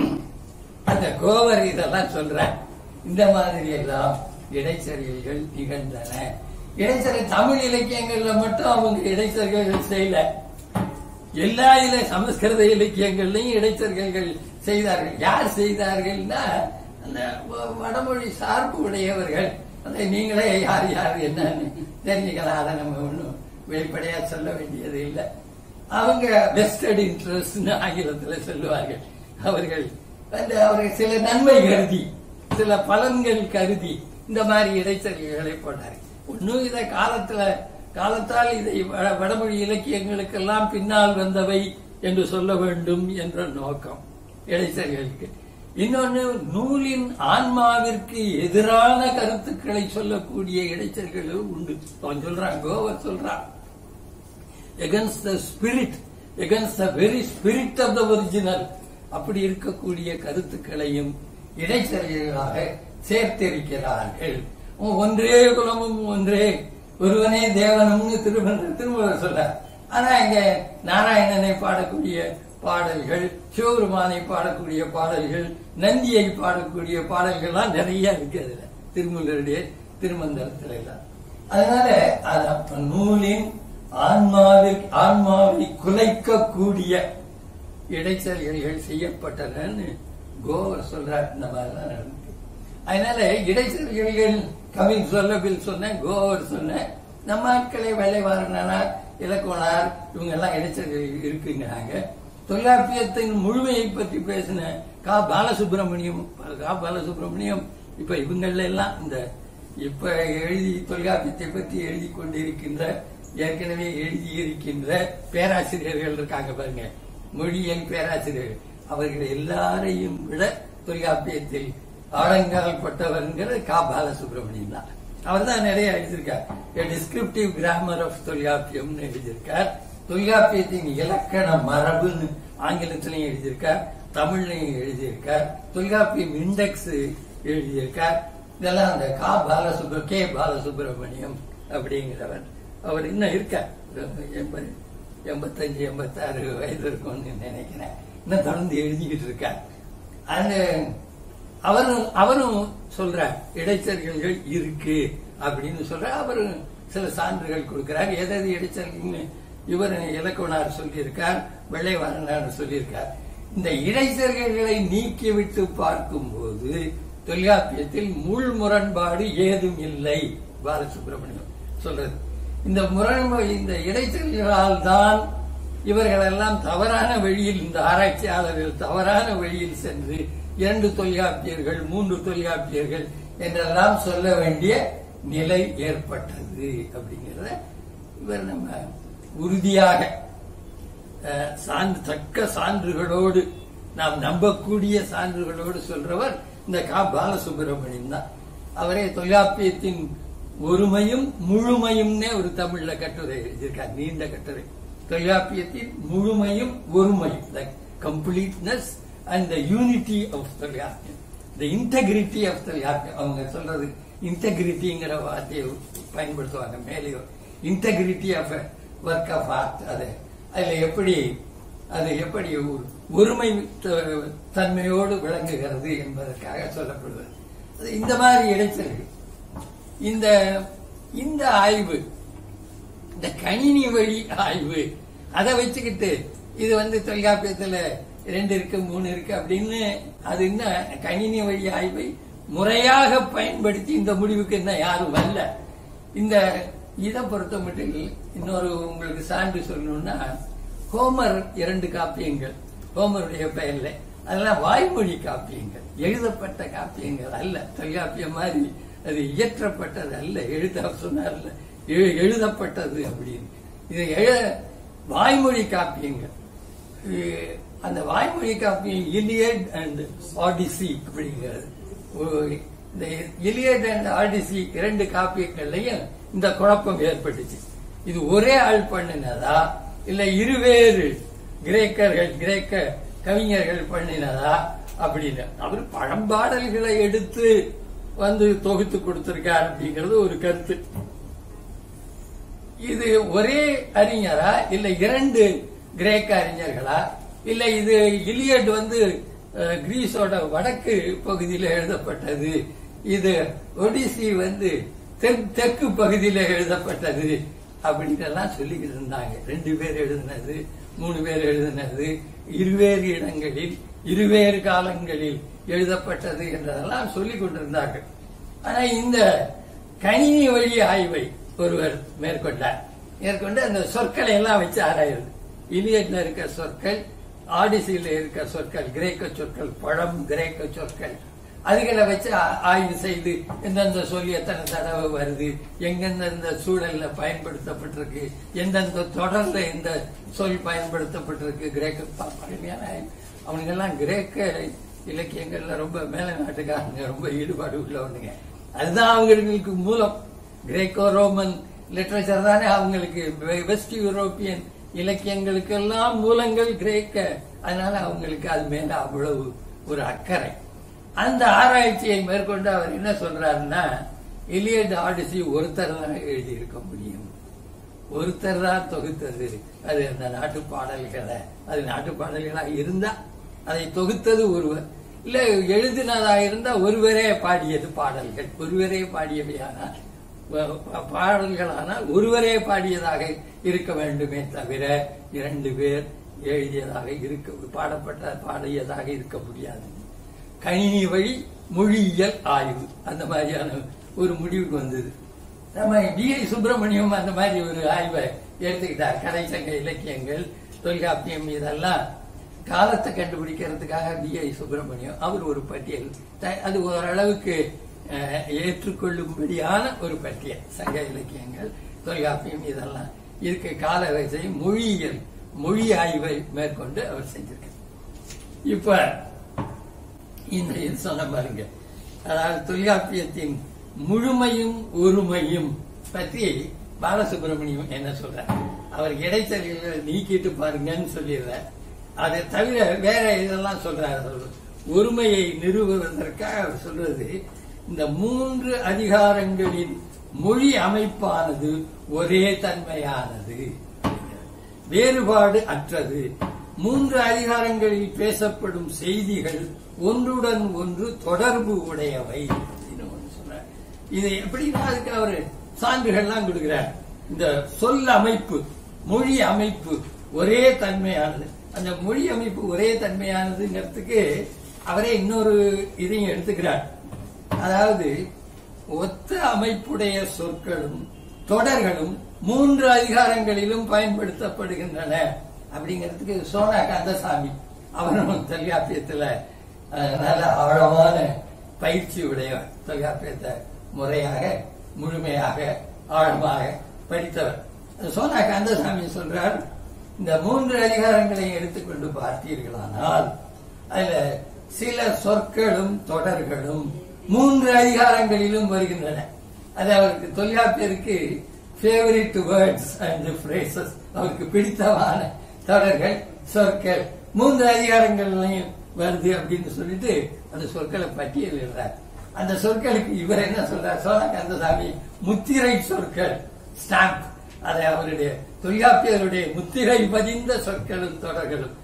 அந்த கோவர் இதெல்லாம் சொல்ற இந்த மாதிரி எல்லாம் இடைச்செறிகள் நிகழ்ந்தன. இடைச்செறி தமிழ் இலக்கியங்கள்ல மட்டும் அவங்க இடைச்செறிகள் செய்யல, எல்லா இல சமஸ்கிருத இலக்கியங்கள்லையும் இடைச்செறிகள் செய்தார்கள். யார் செய்தார்கள்னா அந்த வடமொழி சார்பு உடையவர்கள். அதை நீங்களே யார் யார் என்னன்னு தெரிஞ்சுக்கலாம். அதை நம்ம ஒன்றும் வெளிப்படையா சொல்ல வேண்டியது இல்லை. அவங்க வெஸ்டட் இன்ட்ரெஸ்ட் ஆங்கிலத்துல சொல்லுவார்கள். அவர்கள் வந்து அவர்கள் சில நன்மை கருதி சில பலன்கள் கருதி இந்த மாதிரி இடைச்செறிகளை போட்டார்கள். ஒன்னும் இதை காலத்துல காலத்தால் இதை வடமொழி இலக்கியங்களுக்கெல்லாம் பின்னால் வந்தவை என்று சொல்ல வேண்டும் என்ற நோக்கம் இடைச்செறிகளுக்கு. இன்னொன்னு நூலின் ஆன்மாவிற்கு எதிரான கருத்துக்களை சொல்லக்கூடிய இடைச்செறிகளும் உண்டு. அவன் சொல்றான், கோவர் சொல்றான், against the spirit, against the very spirit of the original. அப்படி இருக்கக்கூடிய கருத்துக்களையும் இடைச்செறிகளாக சேர்த்திருக்கிறார்கள். ஒன்றே குலமும் ஒன்றே ஒருவனே தேவனும்னு திருமன்ற திருமூலர் சொல்றார். ஆனா இங்க நாராயணனை பாடக்கூடிய பாடல்கள், சிவபெருமானை பாடக்கூடிய பாடல்கள், நந்தியை பாடக்கூடிய பாடல்கள்லாம் நிறைய இருக்கு அதுல திருமூலருடைய திருமந்திரத்துல எல்லாம். அதனால நூலின் ஆன்மாவில் ஆன்மாவை குலைக்கக்கூடிய இடைச்செறிகள் செய்யப்பட்டனன்னு கோவர் சொல்றார். இந்த மாதிரிலாம் நடந்து. அதனால இடைச்செறிகள் கவின் சொல்லபில் சொன்ன கோவர் சொன்ன நம்ம ஆட்களை வெள்ளைவாரனார் இலக்கோனார் இவங்க எல்லாம் இடைச்செறிகள் இருக்குங்கிறாங்க. தொல்காப்பியத்தின் முழுமையை பற்றி பேசின கா பாலசுப்ரமணியம் கா பாலசுப்ரமணியம் இப்ப இவங்கள எல்லாம் இந்த இப்ப எழுதி தொல்காப்பியத்தை பற்றி எழுதி கொண்டிருக்கின்ற ஏற்கனவே எழுதியிருக்கின்ற பேராசிரியர்கள் இருக்காங்க பாருங்க, மொழியியல் பேராசிரியர்கள். அவர்கள் எல்லாரையும் விட தொல்காப்பியத்தில் ஆழங்கால் பட்டவர்ங்கிறது கா பாலசுப்ரமணியம் தான். அவர் தான் நிறைய எழுதியிருக்கார். டிஸ்கிரிப்டிவ் கிராமர் ஆஃப் தொல்காப்பியம் எழுதியிருக்கார். தொல்காப்பியத்தின் இலக்கண மரபுன்னு ஆங்கிலத்திலையும் எழுதியிருக்கார், தமிழ்லையும் எழுதியிருக்கார். தொல்காப்பியம் இண்டெக்ஸ் எழுதியிருக்கார். இதெல்லாம் அந்த கா பாலசுப்ர கே பாலசுப்ரமணியம் அப்படிங்கிறவர். அவர் இன்னும் இருக்கார், எண்பது எண்பத்தஞ்சு எண்பத்தாறு வயது இருக்கும்னு நினைக்கிறேன். இன்னும் தொடர்ந்து எழுதிக்கிட்டு இருக்கார். அந்த அவரும் அவரும் சொல்றார் இடைச்செறிகள் இருக்கு அப்படின்னு சொல்ற. அவரும் சில சான்றுகள் கொடுக்கிறார். எதாவது இடைச்செறிகள்னு இவர் இலக்கணார் சொல்லியிருக்கார், வெள்ளைவாரனார் சொல்லியிருக்கார். இந்த இடைச்செறிகளை நீக்கிவிட்டு பார்க்கும்போது தொல்காப்பியத்தில் முள் முரண்பாடு ஏதும் இல்லை பாலசுப்ரமணியம் சொல்றது. இந்த முரண்பாடு இந்த இடைச்செறிகளால் தான் இவர்கள் எல்லாம் தவறான வழியில், இந்த ஆராய்ச்சியாளர்கள் தவறான வழியில் சென்று இரண்டு தொல்காப்பியர்கள் மூன்று தொல்காப்பியர்கள் என்றெல்லாம் சொல்ல வேண்டிய நிலை ஏற்பட்டது அப்படிங்கிறத இவர் நம்ம உறுதியாக சான்று தக்க சான்றுகளோடு நாம் நம்பக்கூடிய சான்றுகளோடு சொல்றவர் இந்த கா பாலசுப்ரமணியம் தான். அவரே தொல்காப்பியத்தின் ஒருமையும் முழுமையும்னே ஒரு தமிழ்ல கட்டுரை எழுதியிருக்கார், நீண்ட கட்டுரை. தொல்காப்பியத்தின் முழுமையும் ஒருமையும், the completeness and the unity of Tolkappiyam, the integrity of Tolkappiyam. அவங்க சொல்றது இன்டெகிரிட்டிங்கிற வார்த்தையை பயன்படுத்துவாங்க. மேலே integrity of work of art, அது அதுல எப்படி அது எப்படி ஒருமை தன்மையோடு விளங்குகிறது என்பதற்காக சொல்லப்படுவது. இந்த மாதிரி இடைச்சல்கள் இந்த இந்த ஆய்வு, இந்த கணினி வழி ஆய்வு, அதை வச்சுக்கிட்டு இது வந்து தொல்காப்பியத்துல ரெண்டு இருக்கு மூணு இருக்கு அப்படின்னு அது இன்னும் கணினி வழி ஆய்வை முறையாக பயன்படுத்தி இந்த முடிவுக்கு என்ன யாரும் வரல. இந்த இதை பொறுத்த மட்டும் இன்னொரு உங்களுக்கு சான்று சொல்லணும்னா, ஹோமர் இரண்டு காப்பியங்கள் ஹோமருடைய பெயர்ல, அதெல்லாம் வாய்மொழி காப்பியங்கள், எழுதப்பட்ட காப்பியங்கள் அல்ல. தொல்காப்பியம் மாதிரி அது இயற்றப்பட்டது அல்ல, எழுத சொன்னார்ல எழுதப்பட்டது அப்படின்னு. இது எழு வாய்மொழி காப்பியங்கள். அந்த வாய்மொழி காப்பியம் இலியட் அண்ட் ஆடிசி அப்படிங்கிறது. இந்த இலியட் அண்ட் ஆடிசி இரண்டு காப்பியங்கள்லையும் இந்த குழப்பம் ஏற்பட்டுச்சு. இது ஒரே ஆள் பண்ணினதா இல்ல இருவேறு கிரேக்கர்கள் கிரேக்க கவிஞர்கள் பண்ணினதா அப்படின்னு. அவர் பழம்பாடல்களை எடுத்து வந்து தொகுத்து கொடுத்திருக்கார் அப்படிங்கிறது ஒரு கருத்து. இது ஒரே அறிஞரா இல்ல இரண்டு கிரேக்க அறிஞர்களா இல்ல இது இலியட் வந்து கிரீஸோட வடக்கு பகுதியில் எழுதப்பட்டது, இது ஒடிசி வந்து தெற்கு பகுதியில் எழுதப்பட்டது அப்படின்னு எல்லாம் சொல்லிக்கிட்டு இருந்தாங்க. ரெண்டு பேர் எழுதினது, மூணு பேர் எழுதினது, இருவேறு இடங்களில் இருவேறு காலங்களில் எழுதப்பட்டது என்றதெல்லாம் சொல்லிக் கொண்டிருந்தார்கள். ஆனா இந்த கணினி வழி ஆய்வை ஒருவர் மேற்கொண்டார். மேற்கொண்டு அந்த சொற்களை எல்லாம் வச்சு ஆராயுது. இலியட்ல இருக்க சொற்கள், ஆடிசியில இருக்க சொற்கள், கிரேக்க சொற்கள், பழம் கிரேக்க சொற்கள், அதுகளை வச்சு ஆய்வு செய்து எந்தெந்த சொல் எத்தனை தடவை வருது, எங்கெந்த சூழல்ல பயன்படுத்தப்பட்டிருக்கு, எந்தெந்த தொடர்ல இந்த சொல் பயன்படுத்தப்பட்டிருக்கு. கிரேக்க பழமையான அவனுங்கெல்லாம் கிரேக்க இலக்கியங்கள்ல ரொம்ப மேல நாட்டுக்காரங்க, ரொம்ப ஈடுபாடு உள்ளவனுங்க. அதுதான் அவங்களுக்கு மூலம். கிரேக்கோ ரோமன் லிட்டரேச்சர் தானே அவங்களுக்கு. வெஸ்ட் யூரோப்பியன் இலக்கியங்களுக்கு எல்லாம் மூலங்கள் கிரேக்க. அதனால அவங்களுக்கு அது மேல அவ்வளவு ஒரு அக்கறை. அந்த ஆராய்ச்சியை மேற்கொண்டு அவர் என்ன சொல்றாருன்னா, இலியட் ஆடிசி ஒருத்தர் தான் எழுதியிருக்க முடியும், ஒருத்தர் தான் தொகுத்தது. அது அந்த நாட்டு பாடல்களை, அது நாட்டு பாடல்களா இருந்தா அதை தொகுத்தது ஒருவர், இல்ல எழுதினதா இருந்தா ஒருவரே பாடியது பாடல்கள், ஒருவரே பாடியவையானால் பாடல்களானால் ஒருவரே பாடியதாக இருக்க வேண்டுமே தவிர இரண்டு பேர் எழுதியதாக இருக்க பாடப்பட்ட பாடியதாக இருக்க முடியாது. கணினி வழி மொழியியல் ஆய்வு அந்த மாதிரியான ஒரு முடிவுக்கு வந்தது. நம்ம டி ஐ சுப்பிரமணியம் அந்த மாதிரி ஒரு ஆய்வை எடுத்துக்கிட்டார். கதை சங்க இலக்கியங்கள், தொல்காப்பியம், இதெல்லாம் காலத்தை கண்டுபிடிக்கிறதுக்காக டி ஐ சுப்பிரமணியம் அவர் ஒரு பட்டியல், அது ஓரளவுக்கு ஏற்றுக்கொள்ளும்படியான ஒரு பட்டியல். சங்க இலக்கியங்கள், தொல்காப்பியம் இதெல்லாம் இருக்க கால வரிசை மொழியியல் மொழி ஆய்வை மேற்கொண்டு அவர் செஞ்சிருக்கார். இப்ப இந்த இது சொன்ன பாருங்க, அதாவது தொல்காப்பியத்தின் முழுமையும் ஒருமையும் பற்றி பாலசுப்ரமணியம் என்ன சொல்றார். அவர் இடைச்சல்களை நீக்கிட்டு பாருங்கன்னு சொல்லிடுறார். அதை தவிர வேற இதெல்லாம் சொல்றாரு. ஒருமையை நிறுவுவதற்காக அவர் சொல்றது, இந்த மூன்று அதிகாரங்களின் மொழி அமைப்பானது ஒரே தன்மையானது, வேறுபாடு அற்றது. மூன்று அதிகாரங்களில் பேசப்படும் செய்திகள் ஒன்றுடன் ஒன்று தொடர்பு உடையவை அப்படின்னு சொல்றார். இது எப்படின்னா அதுக்கு அவர் சான்றுகள்லாம் கொடுக்கிறார். இந்த சொல் அமைப்பு, மொழி அமைப்பு ஒரே தன்மையானது. அந்த மொழி அமைப்பு ஒரே தன்மையானதுங்கிறதுக்கு அவரே இன்னொரு இதையும் எடுத்துக்கிறார். அதாவது ஒத்த அமைப்புடைய சொற்களும் தொடர்களும் மூன்று அதிகாரங்களிலும் பயன்படுத்தப்படுகின்றன அப்படிங்கிறதுக்கு சோனா கந்தசாமி அவரும் தொல்காப்பியத்துல நல்ல ஆழமான பயிற்சி உடையவர். தொல்காப்பியத்தை முறையாக முழுமையாக ஆழமாக படித்தவர். சோனா கந்தசாமி சொல்றார், இந்த மூன்று அதிகாரங்களை எடுத்துக்கொண்டு பார்த்தீர்களானால் அதுல சில சொற்களும் தொடர்களும் மூன்று அதிகாரங்களிலும் வருகின்றன. அது அவருக்கு தொல்காப்பியருக்கு ஃபேவரிட் வேர்ட்ஸ் அண்ட் ஃப்ரேசஸ், அவருக்கு பிடித்தமான தொடர்கள் சொற்கள் மூன்று அதிகாரங்கள்லையும் வருது அப்படின்னு சொல்லிட்டு அந்த சொற்களை பட்டியலிடுறார். அந்த சொற்களுக்கு இவர் என்ன சொல்றார், சோனா கந்தசாமி முத்திரை சொற்கள், ஸ்டாம்ப், அதை அவருடைய தொல்காப்பியருடைய முத்திரை பதிந்த சொற்களும் தொடர்களும்,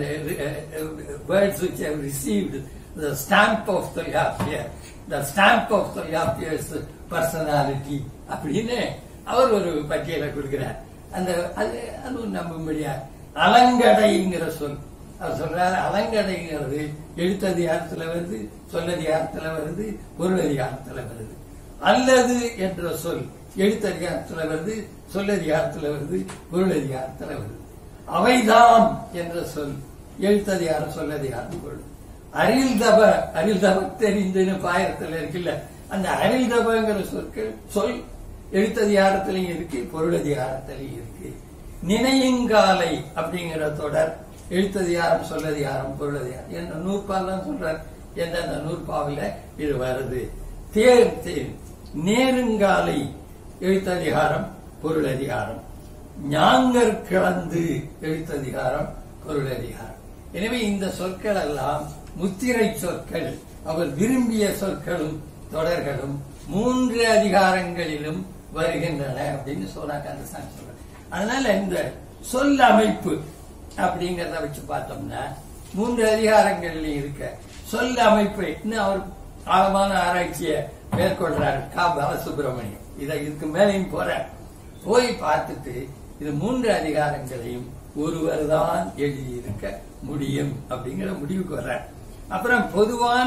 words which have received the stamp of Tolgapia, the stamp of Tolgapia's personality அப்படின்னு அவர் ஒரு பட்டியலை கொடுக்கிறார். அந்த அது அதுவும் நம்பும்படியா அலங்கடைங்கிற சொல். அவர் சொல்றாரு அலங்கடைங்கிறது எழுத்ததிகாரத்துல வருது, சொல்லதிகாரத்துல வருது, பொருளதிகாரத்துல வருது. அல்லது என்ற சொல் எழுத்ததிகாரத்துல வருது, சொல்லதிகாரத்துல வருது, பொருளதிகாரத்துல வருது. அவைதாம் என்ற சொல் எழுத்ததிகாரம் சொல்லதிகாரம் பொருள். அரில்தப அரில்தப தெரிந்துன்னு பாயத்துல இருக்குல்ல, அந்த அரில்தபங்கிற சொற்கள் சொல் எழுத்ததிகாரத்திலையும் இருக்கு, பொருளதிகாரத்திலையும் இருக்கு. நினையுங்காலை அப்படிங்கிற தொடர் எழுத்ததிகாரம் சொல்லதிகாரம் பொருளதிகாரம் என்ற நூற்பால் தான் சொல்றார். எந்தெந்த நூற்பாவில இது வருது. தேர் தேர் நேருங்காலை எழுத்ததிகாரம் பொருளதிகாரம். ஞாங்கர் கிளந்து எழுத்ததிகாரம் பொருளதிகாரம். எனவே இந்த சொற்கள் எல்லாம் முத்திரை சொற்கள். அவர் விரும்பிய சொற்களும் தொடர்களும் மூன்று அதிகாரங்களிலும் வருகின்றன அப்படின்னு சோனாகாந்த சாமி சொல்ற. அதனால இந்த சொல் அமைப்பு அப்படிங்கறத வச்சு பார்த்தோம்னா மூன்று அதிகாரங்கள்ல இருக்க சொல் அமைப்பை இன்னும் அவர் ஆழமான ஆராய்ச்சியை மேற்கொள்றாரு கா பாலசுப்ரமணியம். இதை இதுக்கு மேலையும் போற போய் பார்த்துட்டு இது மூன்று அதிகாரங்களையும் ஒருவர் தான் எழுதியிருக்க முடியும் அப்படிங்கிற முடிவுக்கு வர்றார். அப்புறம் பொதுவான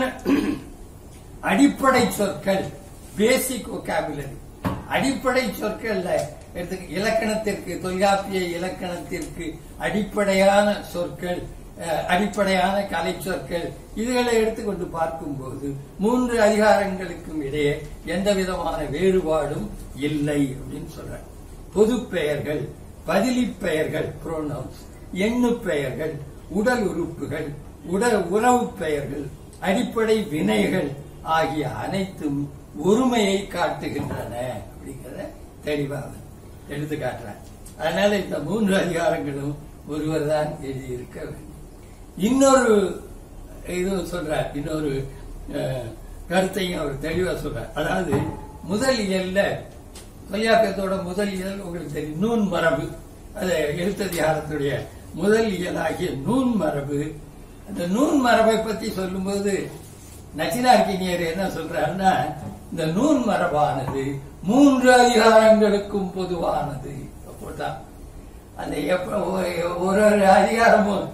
அடிப்படை சொற்கள், பேசிக் வொக்காபுலரி, அடிப்படை சொற்கள்ல எடுத்து இலக்கணத்திற்கு, தொல்காப்பிய இலக்கணத்திற்கு அடிப்படையான சொற்கள், அடிப்படையான கலை சொற்கள், இதுகளை எடுத்துக்கொண்டு பார்க்கும்போது மூன்று அதிகாரங்களுக்கும் இடையே எந்த விதமான வேறுபாடும் இல்லை அப்படின்னு சொல்ற. பொது பெயர்கள், பதிலி பெயர்கள், புரோனவுன்ஸ், எண்ணு பெயர்கள், உடல் உறுப்புகள், உடல் உறவு பெயர்கள், அடிப்படை வினைகள் ஆகிய அனைத்தும் ஒருமையை காட்டுகின்றன அப்படிங்கிறத தெளிவாக எடுத்து காட்டுறார். அதனால இந்த மூன்று அதிகாரங்களும் ஒருவர் தான் எழுதியிருக்க வேண்டும். இன்னொரு இது சொல்றார், இன்னொரு கருத்தையும் அவர் தெளிவா சொல்றார். அதாவது முதல் இயல்ல தொல்காப்பியத்தோட முதல் இயல் உங்களுக்கு தெரியும், நூன் மரபு. அது எழுத்ததிகாரத்துடைய முதல் இயலாகிய நூன் மரபு. அந்த நூன் மரபை பத்தி சொல்லும்போது நச்சினார்க்கினியர் என்ன சொல்றாருன்னா, இந்த நூன் மரபானது மூன்று அதிகாரங்களுக்கும் பொதுவானது. அப்போதான் அந்த ஒரு ஒரு அதிகாரமும்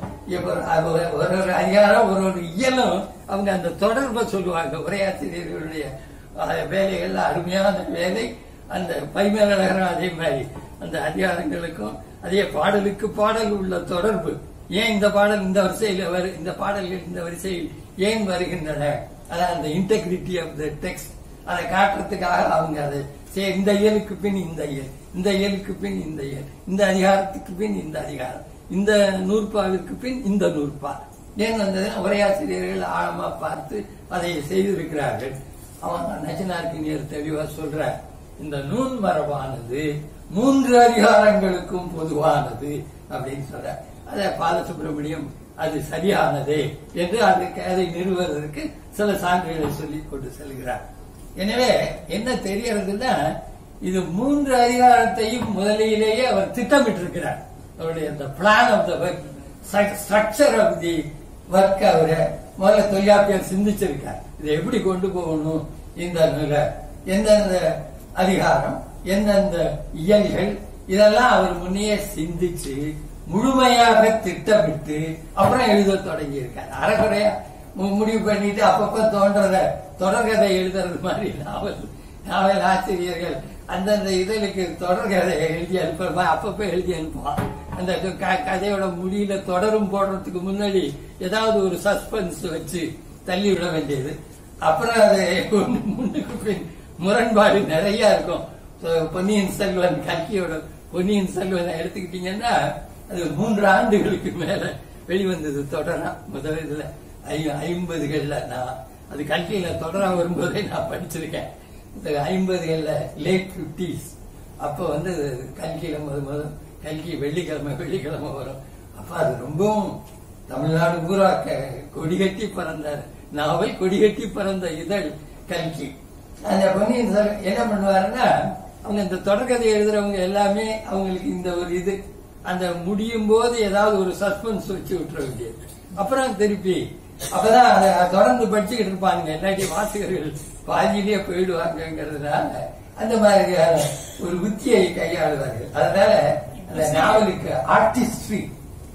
ஒரு ஒரு அதிகாரம் ஒரு ஒரு இயலும் அவங்க அந்த தொடர்பை சொல்லுவாங்க. உரையாசிரியர்களுடைய வேலைகள் அருமையான வேலை. அந்த பைமேலழகரும் அதே மாதிரி அந்த அதிகாரங்களுக்கும் அதே பாடலுக்கு பாடல் உள்ள தொடர்பு. ஏன் இந்த பாடல் இந்த வரிசையில் வரு இந்த பாடல்கள் இந்த வரிசையில் ஏன் வருகின்றன, அதான் அந்த இன்டெகிரிட்டி ஆஃப் த டெக்ஸ்ட் அதை காட்டுறதுக்காக அவங்க அதை இந்த இயலுக்கு பின் இந்த இயல், இந்த இயலுக்கு பின் இந்த இயல், இந்த அதிகாரத்துக்கு பின் இந்த அதிகாரம், இந்த நூற்பாவிற்கு பின் இந்த நூற்பா ஏன் வந்தது உரையாசிரியர்கள் ஆழமா பார்த்து அதை செய்திருக்கிறார்கள். அவங்க நச்சினார்க்கினியர் தெளிவா சொல்ற, இந்த நூன் மரபானது மூன்று அதிகாரங்களுக்கும் பொதுவானது அப்படின்னு சொல்ற. அத பாலசுப்ரமணியம் அது சரியானதே என்று அதுக்கு அதை நிறுவுவதற்கு சில சான்றுகளை சொல்லி கொண்டு செல்கிறார். எனவே என்ன தெரியறதுன்னா, இது மூன்று அதிகாரத்தையும் முதலிலேயே அவர் திட்டமிட்டிருக்கிறார். அவருடைய அந்த plan of the work, structure of the work அவரு முதல்ல தொல்காப்பியர் சிந்திச்சிருக்கார். இதை எப்படி கொண்டு போகணும், இந்த நூலை எந்தெந்த அதிகாரம் எந்தெந்த இயல்கள் இதெல்லாம் அவர் முன்னையே சிந்திச்சு முழுமையாக திட்டமிட்டு அப்புறம் எழுத தொடங்கி இருக்கார். அரைகுறையா முடிவு பண்ணிட்டு அப்பப்ப தோன்றத தொடர்கதை எழுதுறது மாதிரி நாவல் நாவல் ஆசிரியர்கள் அந்தந்த இதழுக்கு தொடர்கதை எழுதி அனுப்ப அப்பப்ப எழுதி அனுப்புவான். அந்த கதையோட முடியல தொடரும் போடுறதுக்கு முன்னாடி ஏதாவது ஒரு சஸ்பென்ஸ் வச்சு தள்ளி விட வேண்டியது. அப்புறம் அதை முன்னுக்கு பின் முரண்பாடு நிறைய இருக்கும். பொன்னியின் செல்வன், கல்கியோட பொன்னியின் செல்வனை எடுத்துக்கிட்டீங்கன்னா அது மூன்று ஆண்டுகளுக்கு மேல வெளிவந்தது தொடரா. முதல் இதுல ஐம்பதுகள்ல நான் அது கல்கியில தொடரா வரும்போதே நான் படிச்சிருக்கேன். ஐம்பதுகள்ல லேட் பிப்டிஸ் அப்ப வந்து கல்கியில முத முத கல்கி வெள்ளிக்கிழமை வெள்ளிக்கிழமை வரும். அப்ப அது ரொம்பவும் தமிழ்நாடு பூரா கொடிகட்டி பறந்த நாவல், கொடிகட்டி பறந்த இதழ் கல்கி. அந்த பொன்னியின் செல்வன் என்ன பண்ணுவாருன்னா, அவங்க இந்த தொடர்கதை எழுதுறவங்க எல்லாமே அவங்களுக்கு இந்த ஒரு இது அந்த முடியும் போது ஏதாவது ஒரு சஸ்பென்ஸ் வச்சு விட்டுற வேண்டியது. அப்புறம் திருப்பி அப்பதான் அதை தொடர்ந்து படிச்சுக்கிட்டு இருப்பாங்க. இல்லாட்டி வாசகர்கள் பாதியிலேயே போயிடுவாங்கிறதுனால அந்த மாதிரியான ஒரு உத்தியை கையாளுவார்கள். அதனால அந்த நாவலுக்கு ஆர்டிஸ்ட்ரி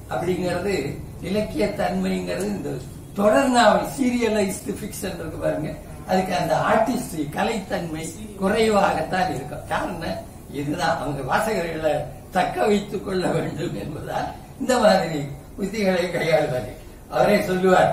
அப்படிங்கிறது இலக்கிய தன்மைங்கிறது இந்த தொடர் நாவல் சீரியலைஸ்டு பிக்ஷன் இருக்கு பாருங்க, அதுக்கு அந்த ஆர்டிஸ்ட் கலைத்தன்மை குறைவாகத்தான் இருக்கும். காரணம் இதுதான், அவங்க வாசகர்களை தக்க வைத்துக் கொள்ள வேண்டும் என்பதால் இந்த மாதிரி உத்திகளை கையாளுவார். அவரே சொல்லுவார்,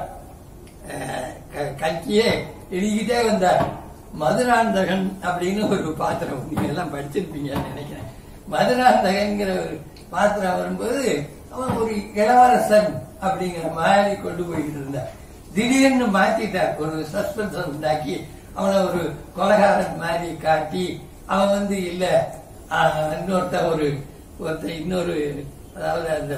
கல்கியே எழுதிக்கிட்டே வந்தார். மதுராந்தகன் அப்படின்னு ஒரு பாத்திரம் நீங்க எல்லாம் படிச்சிருப்பீங்கன்னு நினைக்கிறேன். மதுராந்தகன்கிற ஒரு பாத்திரம் வரும்போது அவன் ஒரு இளவரசன் அப்படிங்கிற மாதிரி கொண்டு போயிட்டு இருந்தார். திடீர்னு மாத்திட்டார், ஒரு சஸ்பென்ஸ் உண்டாக்கி அவனை ஒரு கொலகாரன் மாதிரி காட்டி அவன் வந்து இல்ல இன்னொருத்த ஒரு ஒருத்த இன்னொரு அதாவது அந்த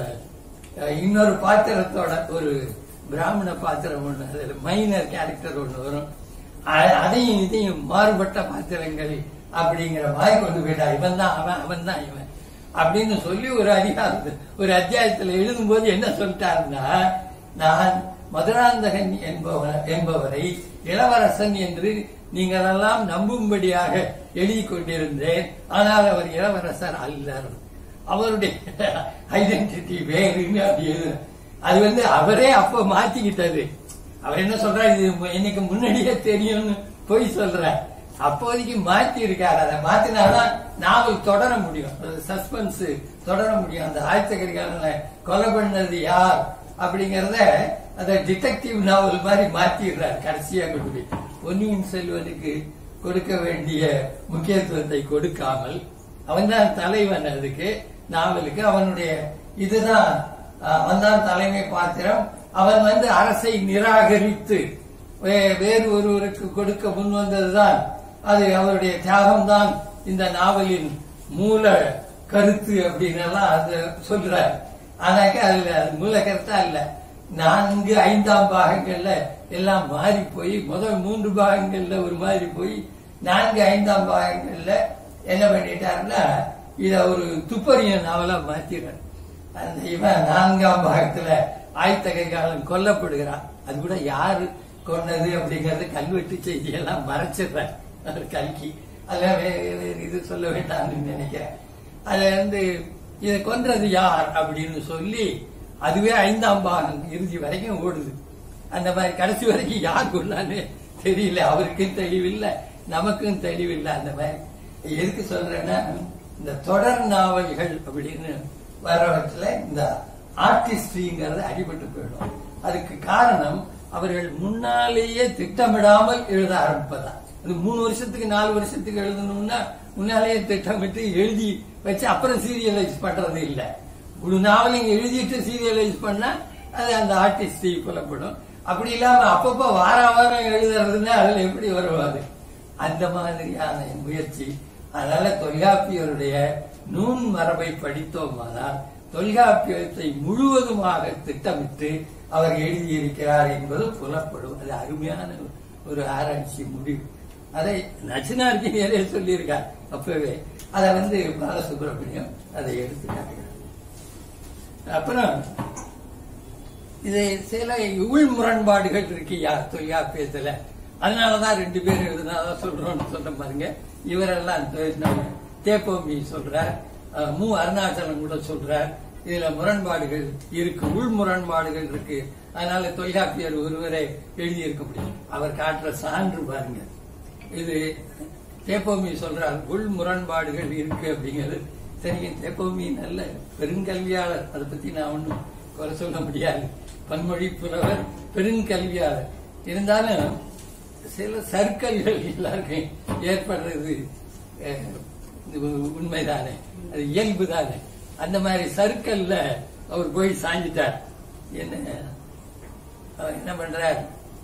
இன்னொரு பாத்திரத்தோட ஒரு பிராமண பாத்திரம் ஒண்ணு, அதுல மைனர் கேரக்டர் ஒண்ணு வரும், அதையும் இதையும் மாறுபட்ட பாத்திரங்கள் அப்படிங்கிற மாதிரி கொண்டு போயிட்டார். இவன் தான் அவன், அவன் தான் இவன் அப்படின்னு சொல்லி ஒரு அதிகாரத்து ஒரு அத்தியாயத்தில் எழுதும் போது என்ன சொல்லிட்டாருன்னா, நான் மதுராந்தகன் என்பவர் என்பவரை இளவரசன் என்று நீங்கள் எல்லாம் நம்பும்படியாக எழுதி கொண்டிருந்தேன். ஆனால் அவர் இளவரசர் அல்லர், அவருடைய ஐடென்டிட்டி வேறுன்னு அப்படி எழுது. அது வந்து அவரே அப்ப மாத்திக்கிட்டது. அவர் என்ன சொல்றாரு, இது எனக்கு முன்னாடியே தெரியும்னு போய் சொல்ற, அப்போதைக்கு மாத்தி இருக்காரு. அதை மாத்தினாதான் நாவல் தொடர முடியும், சஸ்பென்ஸ் தொடர முடியும். அந்த ஆயத்தகரிகால கொலை பண்ணது யார் அப்படிங்கறத அந்த டிடெக்டிவ் நாவல் மாதிரி மாத்திடுறாரு. கடைசியா கொண்டு போய் பொன்னியின் செல்வனுக்கு கொடுக்க வேண்டிய முக்கியத்துவத்தை கொடுக்காமல், அவன் தான் தலைவன் அதுக்கு நாவலுக்கு, அவனுடைய இதுதான் அவன்தான் தலைமை பாத்திரம். அவன் வந்து அரசை நிராகரித்து வேறு ஒருவருக்கு கொடுக்க முன் வந்ததுதான், அது அவருடைய தியாகம்தான் இந்த நாவலின் மூல கருத்து அப்படின்னு எல்லாம் அது சொல்றாரு. ஆனாக்க அதுல மூல கருத்தா இல்ல, நான்கு ஐந்தாம் பாகங்கள்ல எல்லாம் மாறி போய், முதல் மூன்று பாகங்கள்ல ஒரு மாதிரி போய் நான்கு ஐந்தாம் பாகங்கள்ல என்ன பண்ணிட்டாருன்னா இத ஒரு துப்பறிய நாவலா மாத்திடுறார். அந்த இவன் நான்காம் பாகத்துல ஆயத்தகை காலம் கொல்லப்படுகிறான். அது கூட யாரு கொண்டது அப்படிங்கறது கல்வெட்டு செய்தியெல்லாம் மறைச்சிடுறார் அவர் கல்கி. அதெல்லாம் வேறு இது சொல்ல வேண்டாம்னு நினைக்கிறேன். அதுல வந்து இதை கொன்றது யார் அப்படின்னு சொல்லி அதுவே ஐந்தாம் பாகம் இறுதி வரைக்கும் ஓடுது. அந்த மாதிரி கடைசி வரைக்கும் யார் கொண்டான்னு தெரியல, அவருக்கும் தெளிவில்லை, நமக்கும் தெளிவில்லை. அந்த மாதிரி எதுக்கு சொல்றேன்னா, இந்த தொடர் நாவல்கள் அப்படின்னு வரவற்றில் இந்த ஆர்டிஸ்ட்ரிங்கிறது அடிபட்டு போயிடும். அதுக்கு காரணம் அவர்கள் முன்னாலேயே திட்டமிடாமல் எழுத ஆரம்பிப்பதான். அது மூணு வருஷத்துக்கு நாலு வருஷத்துக்கு எழுதணும்னா முன்னாலேயே திட்டமிட்டு எழுதி வச்சு அப்புறம் சீரியலைஸ் பண்றது இல்லை. ஒரு நாவலிங்க எழுதிட்டு சீரியலைஸ் பண்ணா அது அந்த ஆர்டிஸ்ட் புலப்படும். அப்படி இல்லாம அப்பப்ப வார வாரம் எழுதுறதுன்னா அதுல எப்படி வருவாது? அந்த மாதிரியான முயற்சி. அதனால தொல்காப்பியருடைய நூன் மரபை படித்தோமானால் தொல்காப்பியத்தை முழுவதுமாக திட்டமிட்டு அவர் எழுதியிருக்கிறார் என்பது புலப்படும். அது அருமையான ஒரு ஆராய்ச்சி முடிவு. அதை நச்சினார்கினியரே சொல்லியிருக்கார் அப்பவே. அதை வந்து பாலசுப்ரமணியம் அதை எடுத்துக்காட்டுகிறார். அப்புறம் இது சில உள் முரண்பாடுகள் இருக்கு யார் தொல்காப்பியத்துல. அதனாலதான் ரெண்டு பேர் எழுதுனாதான் சொல்றோம்னு சொல்ற பாருங்க. இவரெல்லாம் தேப்போமி சொல்றார், மு அருணாச்சலம் கூட சொல்றார். இதுல முரண்பாடுகள் இருக்கு, உள் முரண்பாடுகள் இருக்கு. அதனால தொல்காப்பியர் ஒருவரை எழுதியிருக்க முடியும். அவர் காட்டுற சான்று பாருங்க. இது தேப்போமி சொல்றார் உள் முரண்பாடுகள் இருக்கு அப்படிங்கிறது தெரியும். தேப்போமி நல்ல பெருங்கல்வியாளர், அதை பத்தி நான் ஒன்னும் குறை சொல்ல முடியாது. பன்மொழி புலவர், பெருங்கல்வியாளர். இருந்தாலும் சில சர்க்கல்கள் எல்லாருக்கும் ஏற்படுறது உண்மைதானே, அது இயல்பு தானே. அந்த மாதிரி சர்க்கல்ல அவர் போய் சாஞ்சிட்டார். என்ன என்ன பண்றார்?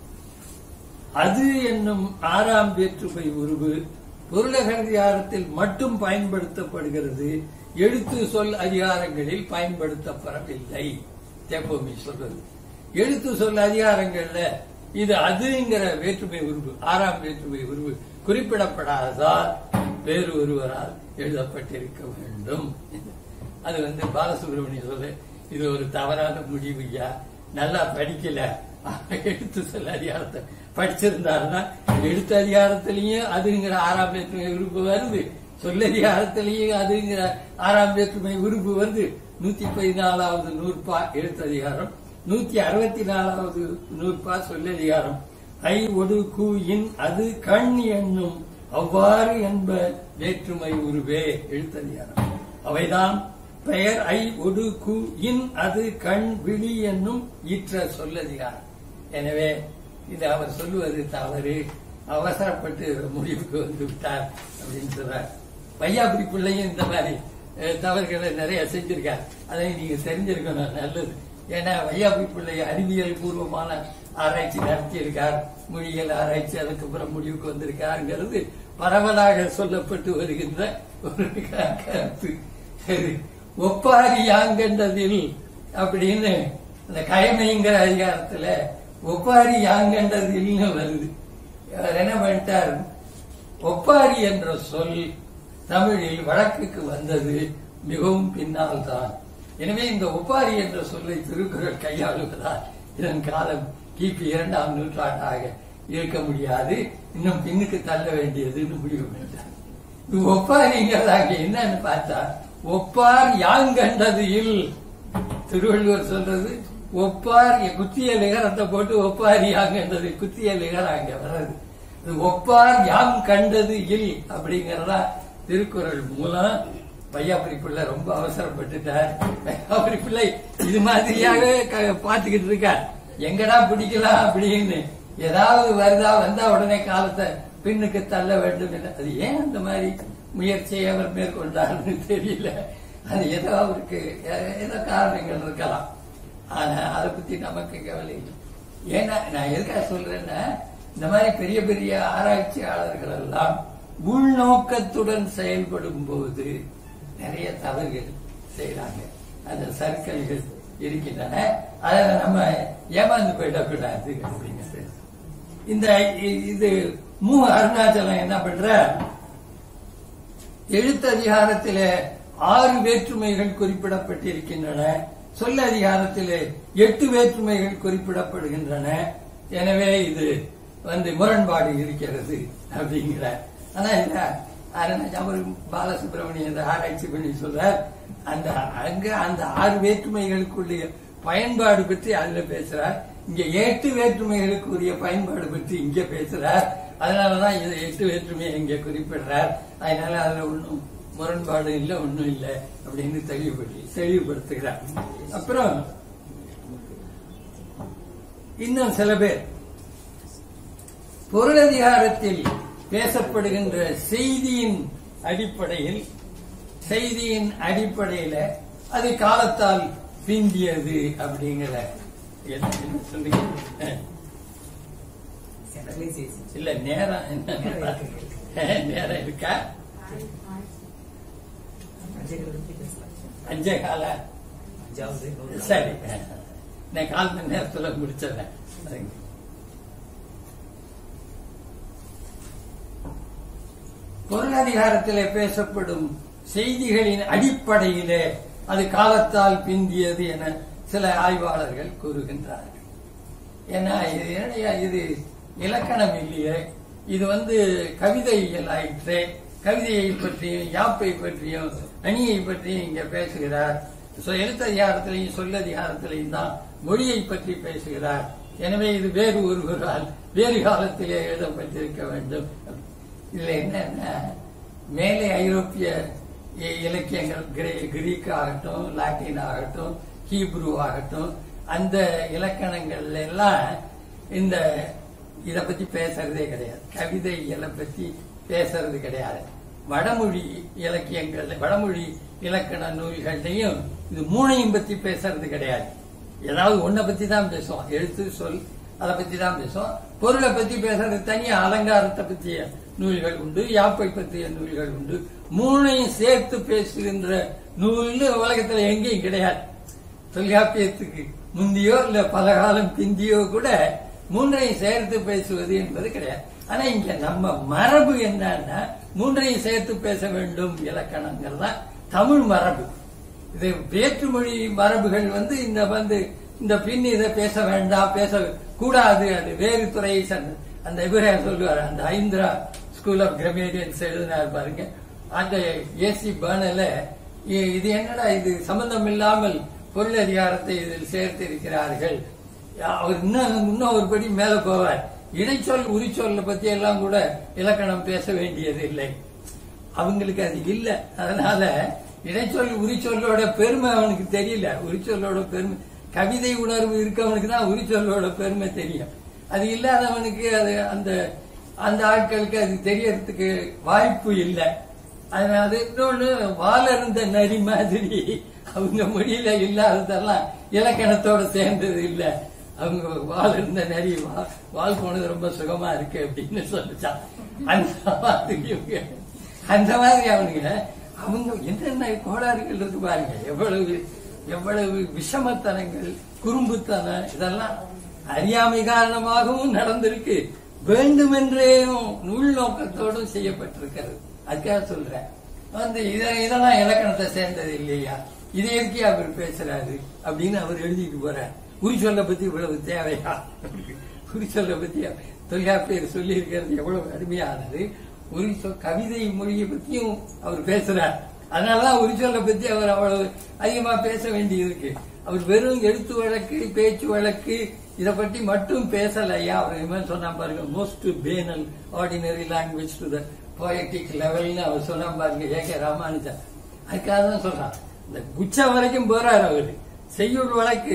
அது என்னும் ஆறாம் வேற்றுமை உருவு பொருளகதிகாரத்தில் மட்டும் பயன்படுத்தப்படுகிறது, எழுத்து சொல் அதிகாரங்களில் பயன்படுத்தப்படவில்லை. தேப்போமி சொல்றது எழுத்து சொல் அதிகாரங்கள்ல இது அதுங்கிற வேற்றுமை உருவு, ஆறாம் வேற்றுமை உருவு குறிப்பிடப்படாததால் வேறு ஒருவரால் எழுதப்பட்டிருக்க வேண்டும். அது வந்து பாலசுப்ரமணியம் சொல்ல இது ஒரு தவறான முடிவு. ஐயா நல்லா படிக்கல, எழுத்து சொல் அதிகாரத்தை படிச்சிருந்தாருன்னா எழுத்து அதிகாரத்திலையும் அதுங்கிற ஆறாம் வேற்றுமை உறுப்பு வருது, சொல்லதிகாரத்திலையும் அதுங்கிற ஆறாம் வேற்றுமை உறுப்பு வருது, நூத்தி பதினாலாவது நூற்பா எழுத்ததிகாரம், நூத்தி அறுபத்தி நாலாவது நூற்பா சொல்லதிகாரம். ஐ ஒடு கு இன் அது கண் என்னும் அவ்வாறு என்ப வேற்றுமை உருவே எழுத்ததிகாரம். அவைதான் பெயர் ஐ ஒடு கு இன் அது கண் விழி என்னும் ஈற்ற சொல்லதிகாரம். எனவே இது அவர் சொல்லுவது தவறு, அவசரப்பட்டு முடிவுக்கு வந்து விட்டார் அப்படின்னு சொல்றார். வையாபுரி பிள்ளையும் இந்த மாதிரி தவறுகளை நிறைய செஞ்சிருக்கார். அதை நீங்க தெரிஞ்சிருக்கணும், நல்லது. ஏன்னா வையாபுரி பிள்ளை அறிவியல் பூர்வமான ஆராய்ச்சி நடத்தியிருக்கார், மொழியியல் ஆராய்ச்சி, அதுக்கப்புறம் முடிவுக்கு வந்திருக்காருங்கிறது பரவலாக சொல்லப்பட்டு வருகின்ற ஒரு கருத்து. ஒப்பாரி யாங்கண்டதில் அப்படின்னு அந்த கயமைங்கிற அதிகாரத்துல ஒப்பாரி யாங்கண்டதில்னு வருது. அவர் என்ன பண்ணிட்டார், ஒப்பாரி என்ற சொல் தமிழில் வழக்குக்கு வந்தது மிகவும் பின்னால் தான். எனவே இந்த ஒப்பாரி என்ற சொல்லை திருக்குறள் கையாளுவதால் இதன் காலம் கிபி இரண்டாம் நூற்றாண்டாக இருக்க முடியாது, இன்னும் பின்னுக்கு தள்ள வேண்டியதுன்னு முடிவு பண்ணிட்டார். இது ஒப்பாரிங்கிறதாங்க என்னன்னு பார்த்தா, ஒப்பார் யாங்கண்டது இல், திருவள்ளுவர் சொல்றது ஒப்பார் குத்திய லிகரத்தை போட்டு ஒப்பாரி யாங்கண்டது, குத்திய லிகரம் அங்க வர்றது. ஒப்பார் யாம் கண்டது இல் அப்படிங்கறதா திருக்குறள் மூலம். வையாபுரி பிள்ளை ரொம்ப அவசரப்பட்டுட்டார். வையாபுரி பிள்ளை இது மாதிரியாக பாத்துக்கிட்டு இருக்கார், எங்கடா பிடிக்கலாம் அப்படின்னு. ஏதாவது வருதா, வந்தா உடனே காலத்தை பின்னுக்கு தள்ள வேண்டும். அது ஏன் அந்த மாதிரி முயற்சியை அவர் மேற்கொண்டார்னு தெரியல. அது ஏதோ அவருக்கு ஏதோ காரணங்கள் இருக்கலாம். ஆனா அதை பத்தி நமக்கு கவலை இல்லை. ஏன்னா நான் எதுக்காக சொல்றேன்னா, இந்த மாதிரி பெரிய பெரிய ஆராய்ச்சியாளர்கள் எல்லாம் உள்நோக்கத்துடன் செயல்படும் போது நிறைய தவறுகள் செய்யறாங்க, அந்த சர்க்கல்கள் இருக்கின்றன. அதை நம்ம ஏமாந்து போயிடக்கூடாது அப்படிங்கிறது. இந்த இது மு அருணாச்சலம் என்ன பண்ற, எழுத்ததிகாரத்திலே ஆறு வேற்றுமைகள் குறிப்பிடப்பட்டிருக்கின்றன, சொல்ல அதிகாரத்திலே எட்டு வேற்றுமைகள் குறிப்பிடப்படுகின்றன. எனவே இது வந்து முரண்பாடு இருக்கிறது அப்படிங்கிற. ஆனா இல்ல அவர் பாலசுப்ரமணியன் ஆராய்ச்சி பண்ணி சொல்றார், அந்த அங்க அந்த ஆறு வேற்றுமைகளுக்குரிய பயன்பாடு பற்றி அதுல பேசுறார், இங்க எட்டு வேற்றுமைகளுக்குரிய பயன்பாடு பற்றி இங்க பேசுறார். அதனாலதான் இது எட்டு வேற்றுமையை இங்க குறிப்பிடுறார். அதனால அதுல ஒன்றும் முரண்பாடு இல்லை, ஒன்றும் இல்லை அப்படின்னு தெளிவுபடுத்தி தெளிவுபடுத்துகிறார். அப்புறம் இன்னும் சில பேர் பொருளதிகாரத்தில் பேசப்படுகின்ற செய்தியின் அடிப்படையில் செய்தியின் அடிப்படையில அது காலத்தால் பிந்தியது அப்படிங்கிற என்ன சொல்றீங்க? இல்ல நேரம் நேரம் இருக்கா? அஞ்சே கால சரி, நான் கால் மணி நேரத்துல முடிச்சிடறேன். பொருளதிகாரத்திலே பேசப்படும் செய்திகளின் அடிப்படையிலே அது காலத்தால் பிந்தியது என சில ஆய்வாளர்கள் கூறுகின்றார்கள். ஏன்னா இது என்னையா, இது இலக்கணம் இல்லையே, இது வந்து கவிதையியல் ஆயிற்று. கவிதையை பற்றியும் யாப்பை பற்றியும் அணியை பற்றியும் இங்க பேசுகிறார். எழுத்ததிகாரத்திலையும் சொல்லதிகாரத்திலையும் தான் மொழியை பற்றி பேசுகிறார். எனவே இது வேறு ஒருவரால் வேறு காலத்திலே எழுதப்பட்டிருக்க வேண்டும். இதுல என்னன்னா, மேலே ஐரோப்பிய இலக்கியங்கள் கிரீக் ஆகட்டும், லாட்டின் ஆகட்டும், ஹீப்ரு ஆகட்டும், அந்த இலக்கணங்கள்ல எல்லாம் இந்த இத பத்தி பேசுறதே கிடையாது, கவிதை இயலை பத்தி பேசுறது கிடையாது. வடமொழி இலக்கியங்கள், வடமொழி இலக்கண நூல்கள்லையும் இது மூணையும் பத்தி பேசுறது கிடையாது. ஏதாவது ஒன்ன பத்தி தான் பேசுவோம், எழுத்து சொல் அதை பத்தி தான் பேசுவோம். பொருளை பத்தி பேசுறது தனியா, அலங்காரத்தை பற்றிய நூல்கள் உண்டு, யாப்பை பற்றிய நூல்கள் உண்டு. மூணையும் சேர்த்து பேசுகின்ற நூல் உலகத்துல எங்கேயும் கிடையாது. தொல்காப்பியத்துக்கு முந்தியோ இல்ல பல காலம் பிந்தியோ கூட மூன்றையும் சேர்த்து பேசுவது என்பது கிடையாது. ஆனா இங்க நம்ம மரபு என்னன்னா, மூன்றையும் சேர்த்து பேச வேண்டும் இலக்கணங்கள் தான் தமிழ் மரபு. இது வேற்றுமொழி மரபுகள் வந்து இந்த வந்து இந்த பின் இதை பேச வேண்டாம், பேச கூடாது, அது வேறு துறையை சார்ந்து. அந்த இவரே சொல்லுவார், அந்த ஐந்திரா ஸ்கூல் ஆஃப் கிராமேரியன்ஸ் எழுதினார் பாருங்க, அந்த ஏசி பேர்னல இது என்னடா இது சம்பந்தம் இல்லாமல் பொருளதிகாரத்தை இதில் சேர்த்து இருக்கிறார்கள். அவர் இன்னும் இன்னும் ஒரு படி மேல போவார். இடைச்சொல் உரிச்சொல்ல பத்தி எல்லாம் கூட இலக்கணம் பேச வேண்டியது இல்லை, அவங்களுக்கு அது இல்லை. அதனால இடைச்சொல் உரிச்சொல்லோட பெருமை அவனுக்கு தெரியல. உரிச்சொல்லோட பெருமை, கவிதை உணர்வு இருக்கவனுக்கு தான் உரிச்சொல்லோட பெருமை தெரியும். அது இல்லாதவனுக்கு அது அந்த அந்த ஆட்களுக்கு அது தெரியறதுக்கு வாய்ப்பு இல்லை. அதனால இன்னொன்னு வாழருந்த நரி மாதிரி அவங்க மொழியில இல்லாததெல்லாம் இலக்கணத்தோட சேர்ந்தது இல்லை. அவங்க வாழருந்த நரி வாழ் போனது ரொம்ப சுகமா இருக்கு அப்படின்னு சொல்லிச்சான். அந்த மாதிரி அந்த மாதிரி அவனுங்க அவங்க என்னென்ன கோளாறுகள் இருக்கு பாருங்க. எவ்வளவு எவ்வளவு விஷமத்தனங்கள், குறும்புத்தனம், இதெல்லாம் அறியாமை காரணமாகவும் நடந்திருக்கு, வேண்டுமென்றேயும் நூல் நோக்கத்தோடும் செய்யப்பட்டிருக்கிறது. அதுக்காக சொல்றேன் வந்து இதெல்லாம் இலக்கணத்தை சேர்ந்தது இல்லையா, இதை எதுக்கே அவர் பேசுறாரு அப்படின்னு அவர் எழுதிட்டு போறார். உரிச்சொல்லை பத்தி இவ்வளவு தேவையா? உரிச்சொல்லை பத்தி தொல்காப்பியர் சொல்லி இருக்கிறது எவ்வளவு அருமையானது. உரிச்சொல் கவிதை மொழியை பத்தியும் அவர் பேசுறார். அதனாலதான் உரிச்சொல்லை பத்தி அவர் அவ்வளவு அதிகமா பேச வேண்டியது இருக்கு. அவர் வெறும் எழுத்து வழக்கு, பேச்சு வழக்கு இதை பற்றி மட்டும் பேசலையா. அவர் சொன்னா பாருங்க, most banal ordinary language to the poetic லெவல்னு அவர் சொன்னா பாருங்க, ஏ கே ராமானுஜன். அதுக்காக தான் சொல்றான், இந்த குச்சம் வரைக்கும் போறாரு அவரு. செய்யுள் வழக்கு,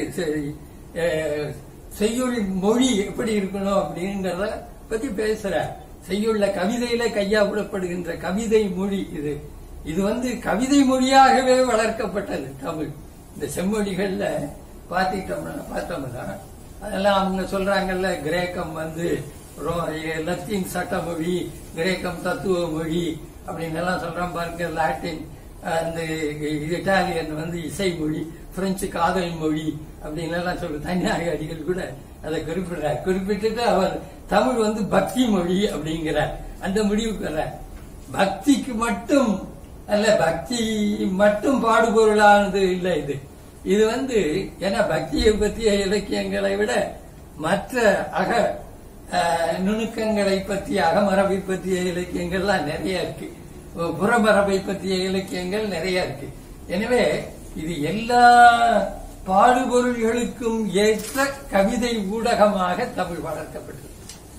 செய்யுள் மொழி எப்படி இருக்கணும் அப்படிங்கறத பத்தி பேசுறார். செய்யுள்ள கவிதையில கையாளப்படுகின்ற கவிதை மொழி இது இது வந்து கவிதை மொழியாகவே வளர்க்கப்பட்டது தமிழ். இந்த செம்மொழிகள்ல பாத்திட்டோம்னா பார்த்தோம்னா அதெல்லாம் அவங்க சொல்றாங்கல்ல, கிரேக்கம் வந்து லத்தீன் சட்ட மொழி, கிரேக்கம் தத்துவ மொழி அப்படின்னு எல்லாம் சொல்றான் பாருங்க. லாட்டின் அந்த இட்டாலியன் வந்து இசை மொழி, பிரெஞ்சு காதல் மொழி அப்படின்னு எல்லாம் சொல்ற தனியாக அடிகள் கூட அதை குறிப்பிடுறார். குறிப்பிட்டுட்டு அவர் தமிழ் வந்து பக்தி மொழி அப்படிங்கிறார். அந்த முடிவுக்கு வர்றார். பக்திக்கு மட்டும் அல்ல, பக்தி மட்டும் பாடுபொருளானது இல்லை இது. இது வந்து ஏன்னா பக்தியை பற்றிய இலக்கியங்களை விட மற்ற அக நுணுக்கங்களை பற்றிய, அகமரபை பற்றிய இலக்கியங்கள்லாம் நிறைய இருக்கு, புறமரபை பற்றிய இலக்கியங்கள் நிறைய இருக்கு. எனவே இது எல்லா பாடுபொருள்களுக்கும் ஏற்ற கவிதை ஊடகமாக தமிழ் வளர்க்கப்பட்டது.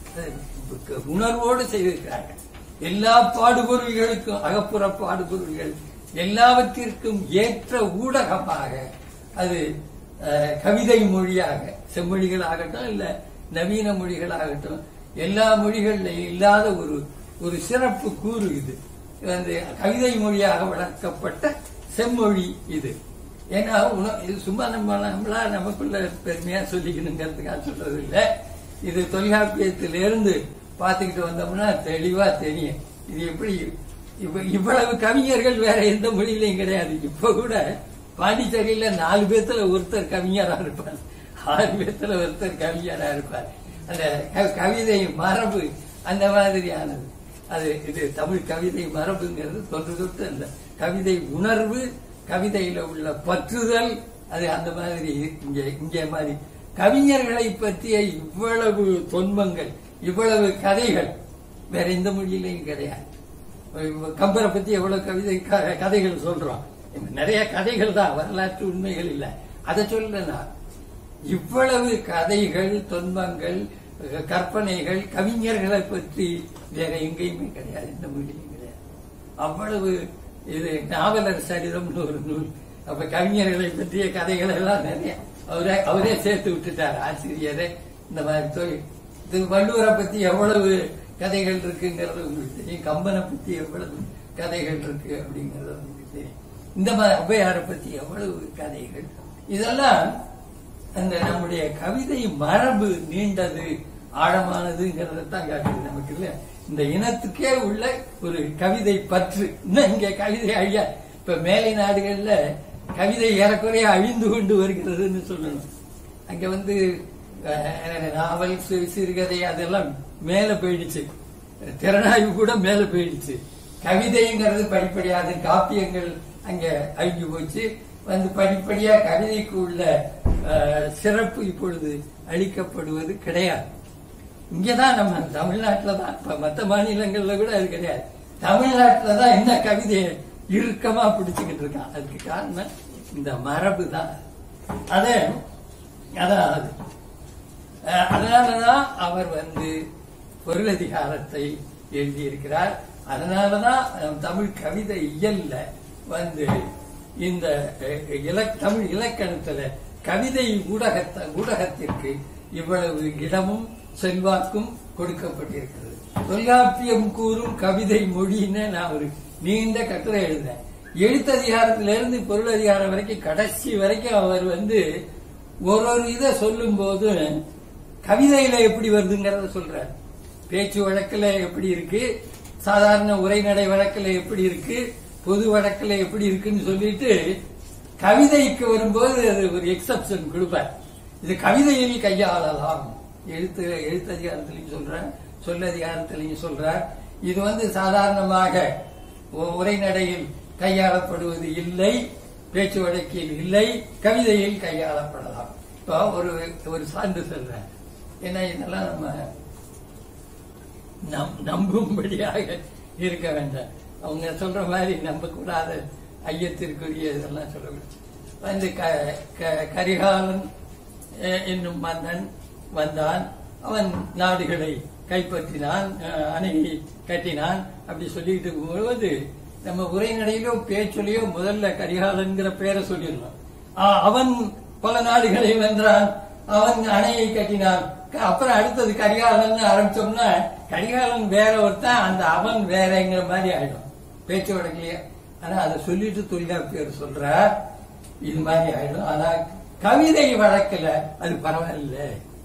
உணர்வோடு செய்திருக்கிறார்கள். எல்லா பாடுபொருள்களுக்கும், அகப்புற பாடுபொருள்கள் எல்லாவற்றிற்கும் ஏற்ற ஊடகமாக அது கவிதை மொழியாக, செம்மொழிகள் ஆகட்டும் இல்ல நவீன மொழிகள் ஆகட்டும், எல்லா மொழிகள்ல இல்லாத ஒரு ஒரு சிறப்பு கூறு இது. வந்து கவிதை மொழியாக வளர்க்கப்பட்ட செம்மொழி இது. ஏன்னா இது சும்மா நம்ம நம்மளா நமக்குள்ள பெருமையா சொல்லிக்கணுங்கிறதுக்காக சொல்றது இல்லை. இது தொல்காப்பியத்திலிருந்து பார்த்துக்கிட்டு வந்தோம்னா தெளிவா தெரியும். இது எப்படி இவ்வளவு கவிஞர்கள் வேற எந்த மொழியிலையும் கிடையாது. இப்ப கூட பாண்டிச்சேரியில நாலு பேர்த்துல ஒருத்தர் கவிஞரா இருப்பார், ஆறு பேர்த்துல ஒருத்தர் கவிஞரா இருப்பார். அந்த கவிதை மரபு அந்த மாதிரியானது. அது இது தமிழ் கவிதை மரபுங்கிறது தொன்று தொட்டு அந்த கவிதை உணர்வு, கவிதையில உள்ள பற்றுதல், அது அந்த மாதிரி இங்கே இங்கே மாதிரி கவிஞர்களை பற்றிய இவ்வளவு தொன்மங்கள், இவ்வளவு கதைகள் வேற எந்த மொழியிலையும் கிடையாது. கம்பரை பத்தி எவ்வளவு கவிதை கதைகள் சொல்றோம், நிறைய கதைகள் தான், வரலாற்று உண்மைகள் இல்லை. அதை சொல்றேன்னா இவ்வளவு கதைகள், தொன்மங்கள், கற்பனைகள், கவிஞர்களை பற்றி வேற எங்கேயுமே கிடையாது, எந்த மொழியிலும் கிடையாது. அவ்வளவு இது நாவலர் சரிதம்னு ஒரு நூல். அப்ப கவிஞர்களை பற்றிய கதைகள் எல்லாம் நிறைய அவரே அவரே சேர்த்து விட்டுட்டார் ஆசிரியரே. இந்த மாதிரி தொழில் இது வள்ளுவரை பத்தி எவ்வளவு கதைகள் இருக்குங்கிறது உங்களுக்கு தெரியும், கம்பனை பத்தி எவ்வளவு கதைகள் இருக்கு அப்படிங்கறது உங்களுக்கு தெரியும், இந்த மாதிரி ஔவையாரை பத்தி எவ்வளவு கதைகள். இதெல்லாம் அந்த நம்முடைய கவிதை மரபு நீண்டது, ஆழமானதுங்கிறதான் காட்டுது நமக்கு. இல்ல இந்த இனத்துக்கே உள்ள ஒரு கவிதை பற்று. இன்னும் இங்க கவிதை அழியா, இப்ப மேலை நாடுகள்ல கவிதை ஏறக்குறைய அழிந்து கொண்டு வருகிறதுன்னு சொல்லணும். அங்க வந்து நாவல், சிறுகதை அதெல்லாம் மேல போயிடுச்சு, திறனாய்வு கூட மேல போயிடுச்சு. கவிதைங்கிறது படிப்படியாது, காப்பியங்கள் அங்க அழிஞ்சு போச்சு. வந்து படிப்படியா கவிதைக்கு உள்ள சிறப்பு இப்பொழுது அளிக்கப்படுவது கிடையாது. இங்கதான் நம்ம தமிழ்நாட்டில தான், இப்ப மற்ற மாநிலங்கள்ல கூட அது கிடையாது. தமிழ்நாட்டில தான் என்ன கவிதை இறுக்கமா பிடிச்சுக்கிட்டு இருக்கான். அதுக்கு காரணம் இந்த மரபு தான். அது அதாவது அதனாலதான் அவர் வந்து பொருளதிகாரத்தை எழுதியிருக்கிறார். அதனாலதான் தமிழ் கவிதை இயல்ல வந்து இந்த தமிழ் இலக்கணத்துல கவிதை ஊடகத்தை ஊடகத்திற்கு இவ்வளவு இடமும் செல்வாக்கும் கொடுக்கப்பட்டிருக்கிறது. தொல்காப்பியம் கூறும் கவிதை மொழின்னு நான் ஒரு நீண்ட கட்டுரை எழுதினேன். எழுத்ததிகாரத்திலிருந்து பொருளதிகாரம் வரைக்கும் கடைசி வரைக்கும் அவர் வந்து ஒரு ஒரு இதை சொல்லும் போது கவிதையில எப்படி வருதுங்கிறத சொல்றாரு. பேச்சு வழக்குல எப்படி இருக்கு, சாதாரண உரைநடை வழக்குல எப்படி இருக்கு, பொது வழக்குல எப்படி இருக்குன்னு சொல்லிட்டு கவிதைக்கு வரும்போது அது ஒரு எக்ஸப்ஷன் கொடுப்பார். இது கவிதையில் கையாளலாம். எழுத்து எழுத்ததிகாரத்திலையும் சொல்றார், சொல்லதிகாரத்திலையும் சொல்றார். இது வந்து சாதாரணமாக உரைநடையில் கையாளப்படுவது இல்லை, பேச்சு வழக்கில் இல்லை, கவிதையில் கையாளப்படலாம். இப்போ ஒரு ஒரு சான்று சொல்றேன். ஏன்னா இதெல்லாம் நம்ம நம்பும்படியாக இருக்க வேண்டாம். அவங்க சொல்ற மாதிரி நம்ப கூடாத ஐயத்திற்குரிய இதெல்லாம் சொல்லக்கூடாது. வந்து கரிகாலன் என்னும் மன்னன் வந்தான், அவன் நாடுகளை கைப்பற்றினான், அணையை கட்டினான், அப்படி சொல்லிட்டு போது நம்ம உரைநடையிலோ பேச்சொலியோ முதல்ல கரிகாலன்கிற பேரை சொல்லிடலாம். அவன் பல நாடுகளை வென்றான், அவன் அணையை கட்டினான், அப்புறம் அடுத்தது கரிகாலன் ஆரம்பிச்சோம்னா கரிகாலன் வேற ஒருத்தன், அந்த அவன் வேறங்கிற மாதிரி ஆயிடும் பேச்சு வழக்கிலேயே. ஆனா அதை சொல்லிட்டு தொல்காப்பியர் சொல்றார், இது மாதிரி ஆயிடும். ஆனா கவிதை வழக்குல அது பரவாயில்ல.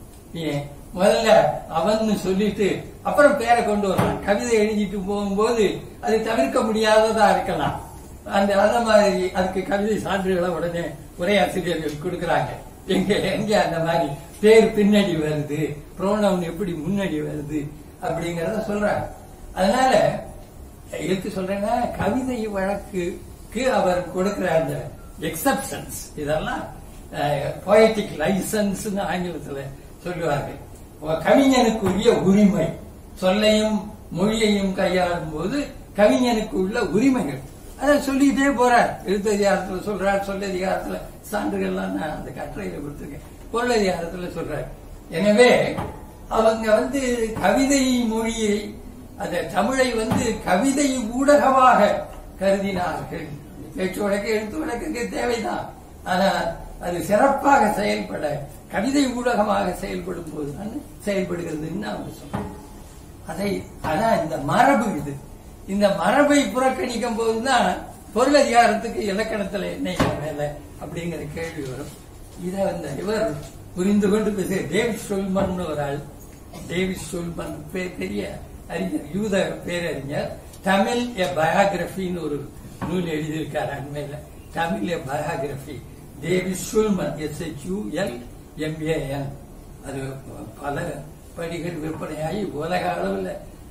ஏன் முதல்ல அவன் சொல்லிட்டு அப்புறம் பேரை கொண்டு வரலாம். கவிதை எழுதிட்டு போகும்போது அது தவிர்க்க முடியாததா இருக்கலாம். அந்த அத மாதிரி அதுக்கு கவிதை சான்றுகளை உடனே உரையாசிரியர்கள் கொடுக்கறாங்க. எங்க எங்க அந்த மாதிரி பேர் பின்னாடி வருது, புரோனவுன் எப்படி முன்னாடி வருது அப்படிங்கறத சொல்றாங்க. அதனால எதுக்கு சொல்றேன்னா கவிதை வழக்குக்கு அவர் கொடுக்கிற அந்த எக்ஸப்ஷன்ஸ் இதெல்லாம் போயட்டிக் லைசன்ஸ் ஆங்கிலத்துல சொல்லுவார்கள். கவிஞனுக்குரிய உரிமை, சொல்லையும் மொழியையும் கையாளும் போது கவிஞனுக்கு உள்ள உரிமைகள் அதை சொல்லிட்டே போறார். எழுத்ததிகாரத்துல சொல்றார், சொல்லதிகாரத்துல சான்றுகள்லாம் நான் அந்த கட்டுரையில கொடுத்திருக்கேன். பொருளதிகாரத்துல சொல்றார். எனவே அவங்க வந்து கவிதை மொழியை, அந்த தமிழை வந்து கவிதை ஊடகமாக கருதினார்கள். பேச்சு வழக்கு எழுத்து வழக்குக்கு தேவைதான். ஆனா அது சிறப்பாக செயல்பட கவிதை ஊடகமாக செயல்படும் போதுதான் செயல்படுகிறதுன்னு அவங்க சொல்றாங்க. அதை ஆனா இந்த மரபு இது, இந்த மரபை புறக்கணிக்கும் போதுதான் பொருளதிகாரத்துக்கு இலக்கணத்துல என்ன வேலை அப்படிங்கிற கேள்வி வரும். இத வந்து இவர் புரிந்து கொண்டு பேச டேவிட் ஷுல்மன் ஒரு ஆள், டேவிட் ஷுல்மன் பெரிய அறிஞர், யூத பேரறிஞர், தமிழ் எ பயோகிராபின்னு ஒரு நூல் எழுதியிருக்காரு அண்மையில. Tamil a biography, David Shulman, S H U L M A N. அது பல படிகள் விற்பனையாகி உலக அளவில்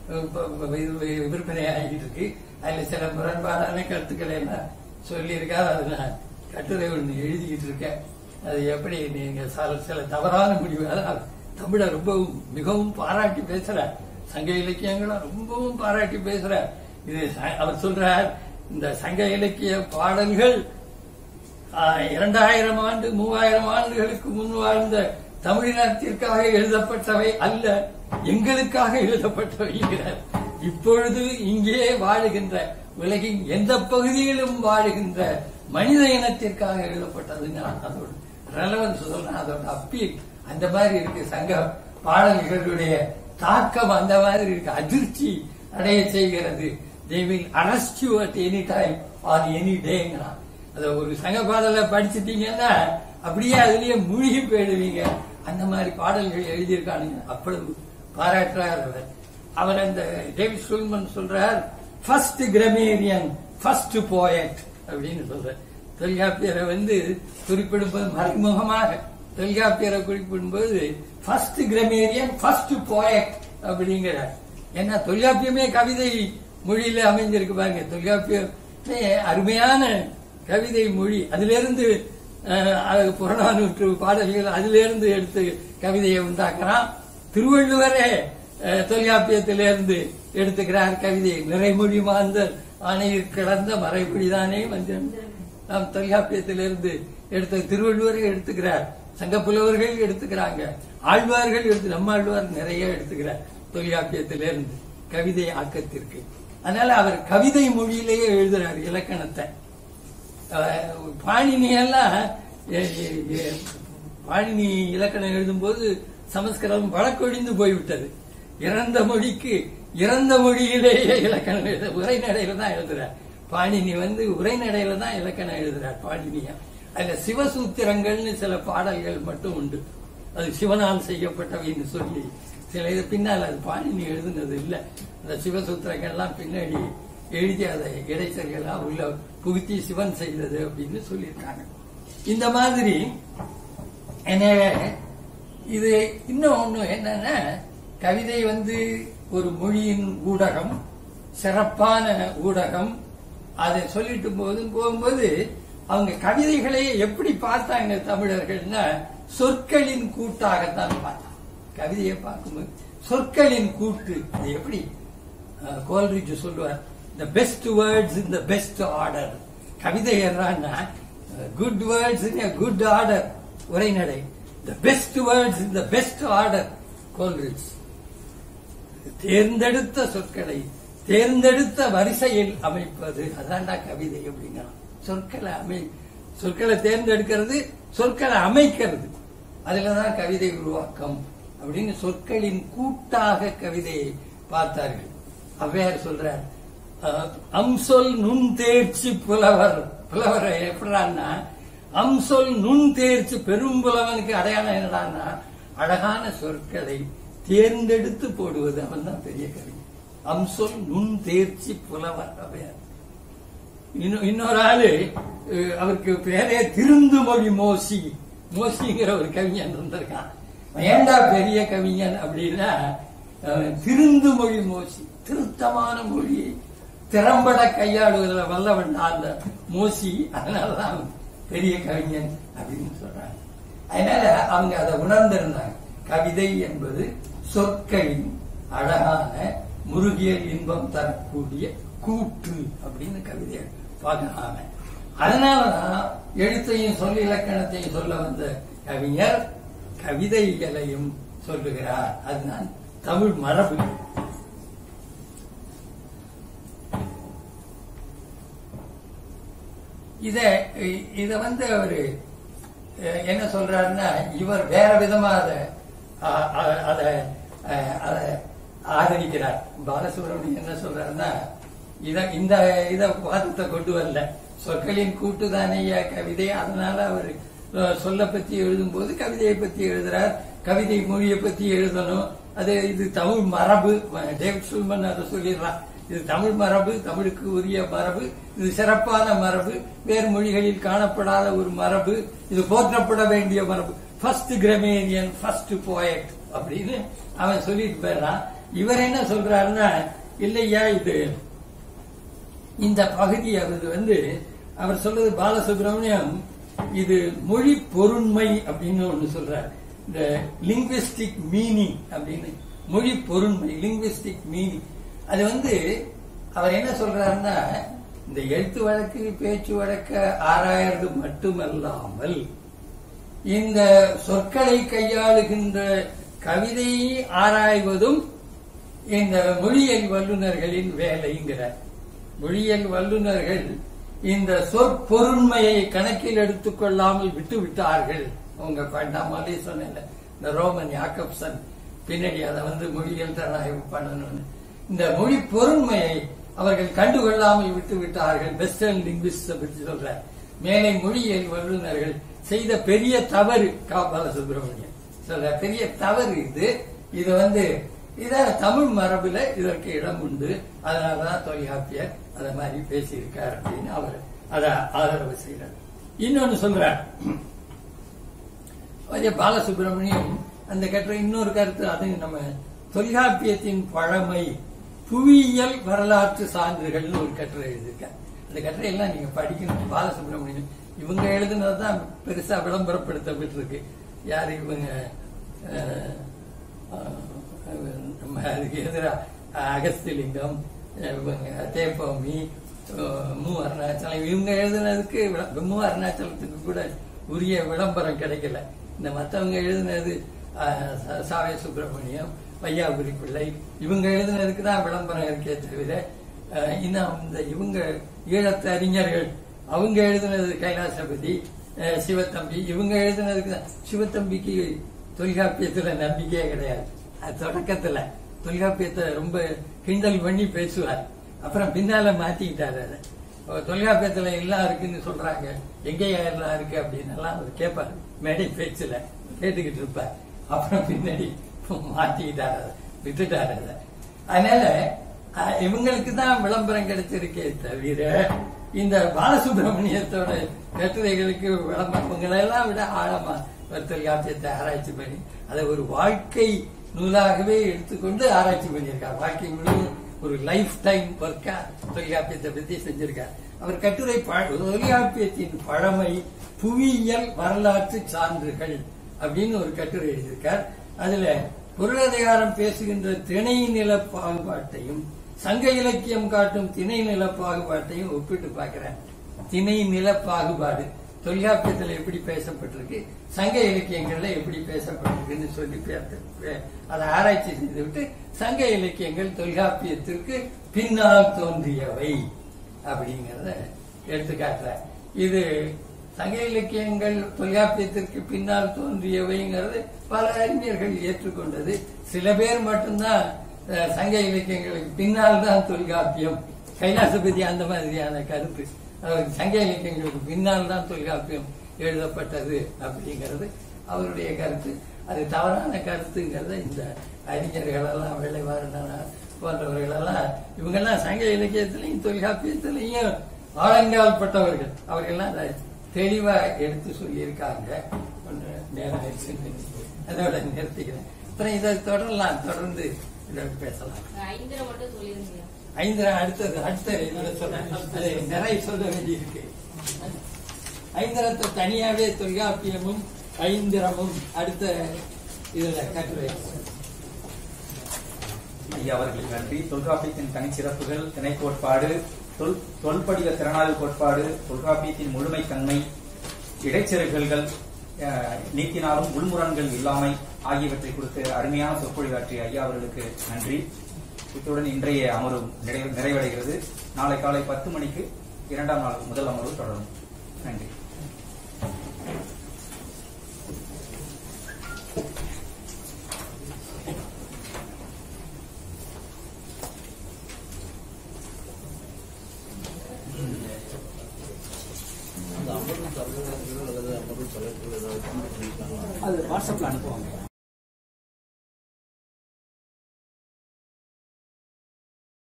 விற்பனையாகிட்டு இருக்கு. அதுல சில முரண்பாடான கருத்துக்களை எல்லாம் சொல்லி இருக்காரு. அது நான் கட்டுரை ஒன்று எழுதிக்கிட்டு இருக்கேன். அது எப்படி நீங்க சில தவறான முடிவு, அதாவது தமிழை ரொம்பவும் மிகவும் பாராட்டி பேசுறார், சங்க இலக்கியங்களை ரொம்பவும் பாராட்டி பேசுறார். இது அவர் சொல்றார், இந்த சங்க இலக்கிய பாடல்கள் இரண்டாயிரம் ஆண்டு மூவாயிரம் ஆண்டுகளுக்கு முன் வாழ்ந்த தமிழினத்திற்காக எழுதப்பட்டவை அல்ல, எங்களுக்காக எழுதப்பட்டவை. இப்பொழுது இங்கே வாழுகின்ற உலகின் எந்த பகுதியிலும் வாழுகின்ற மனித இனத்திற்காக எழுதப்பட்டதுன்னு அதோட ரெலவன்ஸ் சொல்றேன், அதோட அப்பீல் அந்த மாதிரி இருக்கு. சங்க பாடல்களுடைய தாக்கம் அந்த மாதிரி இருக்கு, அதிர்ச்சி அடைய செய்கிறது. they will arrest you at any time or any day. அத ஒரு சங்க பாடலை படிச்சுட்டீங்கன்னா அப்படியே அதுலயே மூழ்கி போயிடுவீங்க. அந்த மாதிரி பாடல்கள் எழுதியிருக்கானுங்க. அப்பொழுது பாராட்டுறார் அவர். அவர் அந்த டேவிட் ஷுல்மன் சொல்றார், ஃபர்ஸ்ட் கிராமேரியன், ஃபர்ஸ்ட் போயட் அப்படின்னு சொல்ற. தொல்காப்பியரை வந்து குறிப்பிடும்போது மறைமுகமாக தொல்காப்பியரை குறிப்பிடும்போது ஃபர்ஸ்ட் கிராமேரியன், ஃபர்ஸ்ட் போயட் அப்படிங்கிறார். ஏன்னா தொல்காப்பியமே கவிதை மொழியில அமைஞ்சிருக்கு பாருங்க. தொல்காப்பியம் அருமையான கவிதை மொழி. அதுல இருந்து புறநானூற்று பாடல்கள் அதுல இருந்து எடுத்து கவிதையை உண்டாக்குறான். திருவள்ளுவரே தொல்காப்பியத்திலிருந்து எடுத்துக்கிறார் கவிதை. நிறைமொழி மாந்தர் ஆணையில் கிடந்த மறைபடிதானே மந்திரம். நாம் தொல்காப்பியத்திலிருந்து எடுத்த திருவள்ளுவரை எடுத்துக்கிறார், சங்க புலவர்கள் எடுத்துக்கிறாங்க, ஆழ்வார்கள் எடுத்து நம்ம ஆழ்வார் நிறைய எடுத்துக்கிறார் தொல்காப்பியத்திலிருந்து கவிதை ஆக்கத்திற்கு. அதனால அவர் கவிதை மொழியிலேயே எழுதுறார் இலக்கணத்தை. பாணினி எல்லாம் பாணினி இலக்கணம் எழுதும் போது சமஸ்கிருதம் வழக்கொழிந்து போய்விட்டது. இறந்த மொழிக்கு இறந்த மொழியிலேயே இலக்கணம் எழுத உரைநடையில தான் எழுதுறார். பாணினி வந்து உரைநடையில தான் இலக்கணம் எழுதுறார் பாணினியா. அதுல சிவசூத்திரங்கள்னு சில பாடல்கள் மட்டும் உண்டு, அது சிவனால் செய்யப்பட்டவைன்னு சொல்லி சில இது பின்னால் அது பாணினி எழுதுனது இல்லை. அந்த சிவசூத்திரங்கள்லாம் பின்னாடி எழுதி அதை இடைச்சல்கள்லாம் உள்ள புகுத்தி சிவன் செய்தது அப்படின்னு சொல்லியிருக்காங்க. இந்த மாதிரி எனவே இது இன்னும் ஒண்ணு என்னன்னா, கவிதை வந்து ஒரு மொழியின் ஊடகம், சிறப்பான ஊடகம். அதை சொல்லிட்டு போது போகும்போது அவங்க கவிதைகளை எப்படி பார்த்தாங்க தமிழர்கள்னா, சொற்களின் கூட்டாகத்தான் பார்த்தாங்க. கவிதையை பார்க்கும்போது சொற்களின் கூட்டு. அது எப்படி கோல்ரிட்ஜ் சொல்லுவார், the best words in the best order. கவிதை என்னன்னா good words in a good order உரைநடை, the best words in the best order Coleridge. தேர்ந்தெடுத்த சொற்களை தேர்ந்தெடுத்த வரிசையில் அமைப்பது அதான்டா கவிதை அப்படின்னா. சொற்களை அமை சொற்களை தேர்ந்தெடுக்கிறது, சொற்களை அமைக்கிறது, அதுலதான் கவிதை உருவாக்கம் அப்படின்னு சொற்களின் கூட்டாக கவிதையை பார்த்தார்கள். ஔவையார் சொல்றார், அம்சொல் நுண் தேர்ச்சி புலவர். புலவரை எப்படான்னா அம்சொல் நுண் தேர்ச்சி. பெரும் புலவனுக்கு அடையாளம் என்னடான்னா அழகான சொற்களை தேர்ந்தெடுத்து போடுவது. அவன் தான் பெரிய கவி. அம்சொல் நுண் தேர்ச்சி புலவர் ஔவையார். இன்னொரு ஆளு அவருக்கு பேரே திருந்துமொழி மோசி. மோசிங்கிற ஒரு கவிஞன் இருந்திருக்கான். ஏண்டா பெரிய கவிஞன் அப்படின்னா திருந்துமொழி மோசி, திருத்தமான மொழியை திறம்பட கையாளுவதில் வல்லவன் அந்த மோசி. அதனாலதான் பெரிய கவிஞன் அப்படின்னு சொல்றாங்க. அதனால அவங்க அதை உணர்ந்திருந்தாங்க. கவிதை என்பது சொற்களின் அழகான முருகிய இன்பம் தரக்கூடிய கூட்டு அப்படின்னு கவிதையை பார்க்கிறாங்க. அதனாலதான் எழுத்தையும் சொல் இலக்கணத்தையும் சொல்ல வந்த கவிஞர் கவிதைகளையும் சொல்லுகிறார். அதுதான் தமிழ் மரபு. இத இத வந்து அவரு என்ன சொல்றாருன்னா, இவர் வேற விதமா அதை அதை ஆதரிக்கிறார். பாலசுப்ரமணியம் என்ன சொல்றாருன்னா, இத இந்த இத வாதத்தை கொண்டு வரல, சொற்களின் கூட்டுதானையா கவிதை. அதனால அவர் சொல்ல பத்தி எழுதும் போது கவிதையை பத்தி எழுதுறார், கவிதை மொழியை பத்தி எழுதணும். அது இது தமிழ் மரபு. டேவிட் சுல்மன் அதை சொல்லிடுறான், இது தமிழ் மரபு, தமிழுக்கு உரிய மரபு, இது சிறப்பான மரபு, வேறு மொழிகளில் காணப்படாத ஒரு மரபு, இது போற்றப்பட வேண்டிய மரபு. ஃபர்ஸ்ட் கிராமேரியன், ஃபர்ஸ்ட் போயட் அப்படின்னு அவன் சொல்லிட்டு போயிடறான். இவர் என்ன சொல்றாருன்னா, இல்லையா இது இந்த பகுதி அவர் வந்து அவர் சொல்றது பாலசுப்ரமணியம் இது மொழி பொருண்மை அப்படின்னு ஒண்ணு சொல்றார். இந்த லிங்குவிஸ்டிக் மீனிங் அப்படின்னு, மொழி பொருண்மை, லிங்குவிஸ்டிக் மீனிங். அது வந்து அவர் என்ன சொல்றாருன்னா, இந்த எழுத்து வழக்கு பேச்சு வழக்க ஆராயறது மட்டுமல்லாமல் இந்த சொற்களை கையாளுகின்ற கவிதையை ஆராய்வதும் இந்த மொழியியல் வல்லுநர்களின் வேலைங்கிறார். மொழியியல் வல்லுநர்கள் இந்த சொற்பொருண்மையை கணக்கில் எடுத்துக் கொள்ளாமல் விட்டு விட்டார்கள். உங்க பண்ணாமலே சொன்ன இந்த ரோமன் யாக்கப்சன் பின்னாடி அதை வந்து மொழியியல் தராய்வு பண்ணணும்னு இந்த மொழி பொருண்மையை அவர்கள் கண்டுகொள்ளாமல் விட்டு விட்டார்கள். வெஸ்டர்ன் லிங்குவிஸ்ட் பற்றி சொல்ற மேலை மொழியியல் வல்லுநர்கள் செய்த பெரிய தவறு. கா பாலசுப்ரமணியன் சொல்ற பெரிய தவறு இது. இது வந்து இத தமிழ் மரபுல இதற்கு இடம் உண்டு, அதனாலதான் தொல்காப்பியர் அத மாதிரி பேசியிருக்கார் அப்படின்னு அவர் அத ஆதரவு செய்யறார். இன்னொன்னு சொல்றார் பாலசுப்ரமணியம் அந்த கட்டுரை. இன்னொரு கருத்து, அது நம்ம தொல்காப்பியத்தின் பழமை புவியியல் வரலாற்று சான்றுகள்னு ஒரு கட்டுரை எழுதியிருக்க. அந்த கட்டுரை எல்லாம் நீங்க படிக்கணும். பாலசுப்ரமணியம் இவங்க எழுதுனதுதான் பெருசா விளம்பரப்படுத்தப்பட்டிருக்கு. யாரு இவங்க, நம்ம அதுக்கு எதிராக அகஸ்திலிங்கம், தேப்பமி, மு அருணாச்சலம் இவங்க எழுதுனதுக்கு மு அருணாச்சலத்துக்கு கூட உரிய விளம்பரம் கிடைக்கல. இந்த மற்றவங்க எழுதுனது சாவே சுப்பிரமணியம், வையாபுரி பிள்ளை இவங்க எழுதுனதுக்கு தான் விளம்பரம் இருக்கே தவிர இன்னும் இந்த இவங்க ஈழத்து அறிஞர்கள் அவங்க எழுதுனது கைலாசபதி, சிவத்தம்பி இவங்க எழுதுனதுக்கு தான். சிவத்தம்பிக்கு தொல்காப்பியத்துல நம்பிக்கையே கிடையாது. அது தொடக்கத்துல தொல்காப்பியத்தை ரொம்ப கிண்டல் பண்ணி பேசுவார். அப்புறம் பின்னால மாத்திக்கிட்டாரு. அதை தொல்காப்பியத்துல எல்லாம் இருக்குன்னு சொல்றாங்க, எங்கேயா எல்லாம் இருக்கு அப்படின்னு எல்லாம் அவர் கேட்பாரு. மேடை பேச்சுல கேட்டுக்கிட்டு இருப்பார். அப்புறம் பின்னாடி மாத்திக்கிட்டாரு, அதை விட்டுட்டாரு. அதை அதனால இவங்களுக்கு தான் விளம்பரம் கிடைச்சிருக்கே தவிர இந்த பாலசுப்ரமணியத்தோட கட்டுரைகளுக்கு விளம்பரம் இவங்களெல்லாம் விட ஆழமா தொல்காப்பியத்தை ஆராய்ச்சி பண்ணி அதை ஒரு வாழ்க்கை நூலாகவே எடுத்துக்கொண்டு ஆராய்ச்சி பண்ணியிருக்கார். வாழ்க்கை முழுவதும் ஒரு லைஃப் டைம் ஒர்க்கா தொல்காப்பியத்தை பத்தி செஞ்சிருக்கார். அவர் கட்டுரை தொல்காப்பியத்தின் பழமை புவியியல் வரலாற்று சான்றுகள் அப்படின்னு ஒரு கட்டுரை எழுதியிருக்கார். அதுல பொருளதிகாரம் பேசுகின்ற திணை நில பாகுபாட்டையும் சங்க இலக்கியம் காட்டும் திணை நில பாகுபாட்டையும் ஒப்பிட்டு பார்க்கிறேன். திணை நில பாகுபாடு தொல்காப்பியத்தில் எப்படி பேசப்பட்டிருக்கு, சங்க இலக்கியங்கள்ல எப்படி பேசப்பட்டிருக்குன்னு சொல்லி அதை ஆராய்ச்சி செய்துவிட்டு சங்க இலக்கியங்கள் தொல்காப்பியத்திற்கு பின்னால் தோன்றியவை அப்படிங்கறத எடுத்துக்காட்டுற. இது சங்க இலக்கியங்கள் தொல்காப்பியத்திற்கு பின்னால் தோன்றியவைங்கிறது பல அறிஞர்கள் ஏற்றுக்கொண்டது. சில பேர் மட்டும்தான் சங்க இலக்கியங்களுக்கு பின்னால் தான் தொல்காப்பியம், கைலாசபதி அந்த மாதிரியான கருத்து, சங்க இலக்கியங்களுக்கு பின்னால் தான் தொல்காப்பியம் எழுதப்பட்டது அப்படிங்கிறது அவருடைய கருத்து. அது தவறான கருத்துங்கிறத இந்த அறிஞர்கள் எல்லாம் வெள்ளைவாரனார் போன்றவர்கள் எல்லாம் இவங்கெல்லாம் சங்க இலக்கியத்திலையும் தொல்காப்பியத்திலையும் ஆழங்கால் பட்டவர்கள். அவர்கள்லாம் அதை தெளிவா எடுத்து சொல்லியிருக்காங்க. நேரம் அதோட நிறுத்திக்கிறேன். அப்புறம் இதை தொடரலாம், தொடர்ந்து இதை பேசலாம். ஐந்திரம் அடுத்தது அடுத்த இதோட சொல்றேன். அது நிறைய சொல்ல வேண்டி இருக்கு. ஐந்திரத்தை தனியாவே தொல்காப்பியமும் ஐந்திரமும் அடுத்த இதுல கட்டுரை. ஐயா அவர்களுக்கு நன்றி. தொல்காப்பியத்தின் தனிச்சிறப்புகள், திணை கோட்பாடு, தொல் தொல்படிக திறனாய்வு கோட்பாடு, தொல்காப்பியத்தின் முழுமை தன்மை, இடைச்செருகல்கள் நீக்கினாலும் உள்முரண்கள் இல்லாமை ஆகியவற்றை குறித்து அருமையான சொற்பொழிவாற்றிய ஐயா அவர்களுக்கு நன்றி. இத்துடன் இன்றைய அமர்வு நிறைவடைகிறது. நாளை காலை பத்து மணிக்கு இரண்டாம் நாள் முதல் அமர்வு தொடரும். நன்றி. அது வாட்ஸ்அப்ல அனுப்புவாங்க.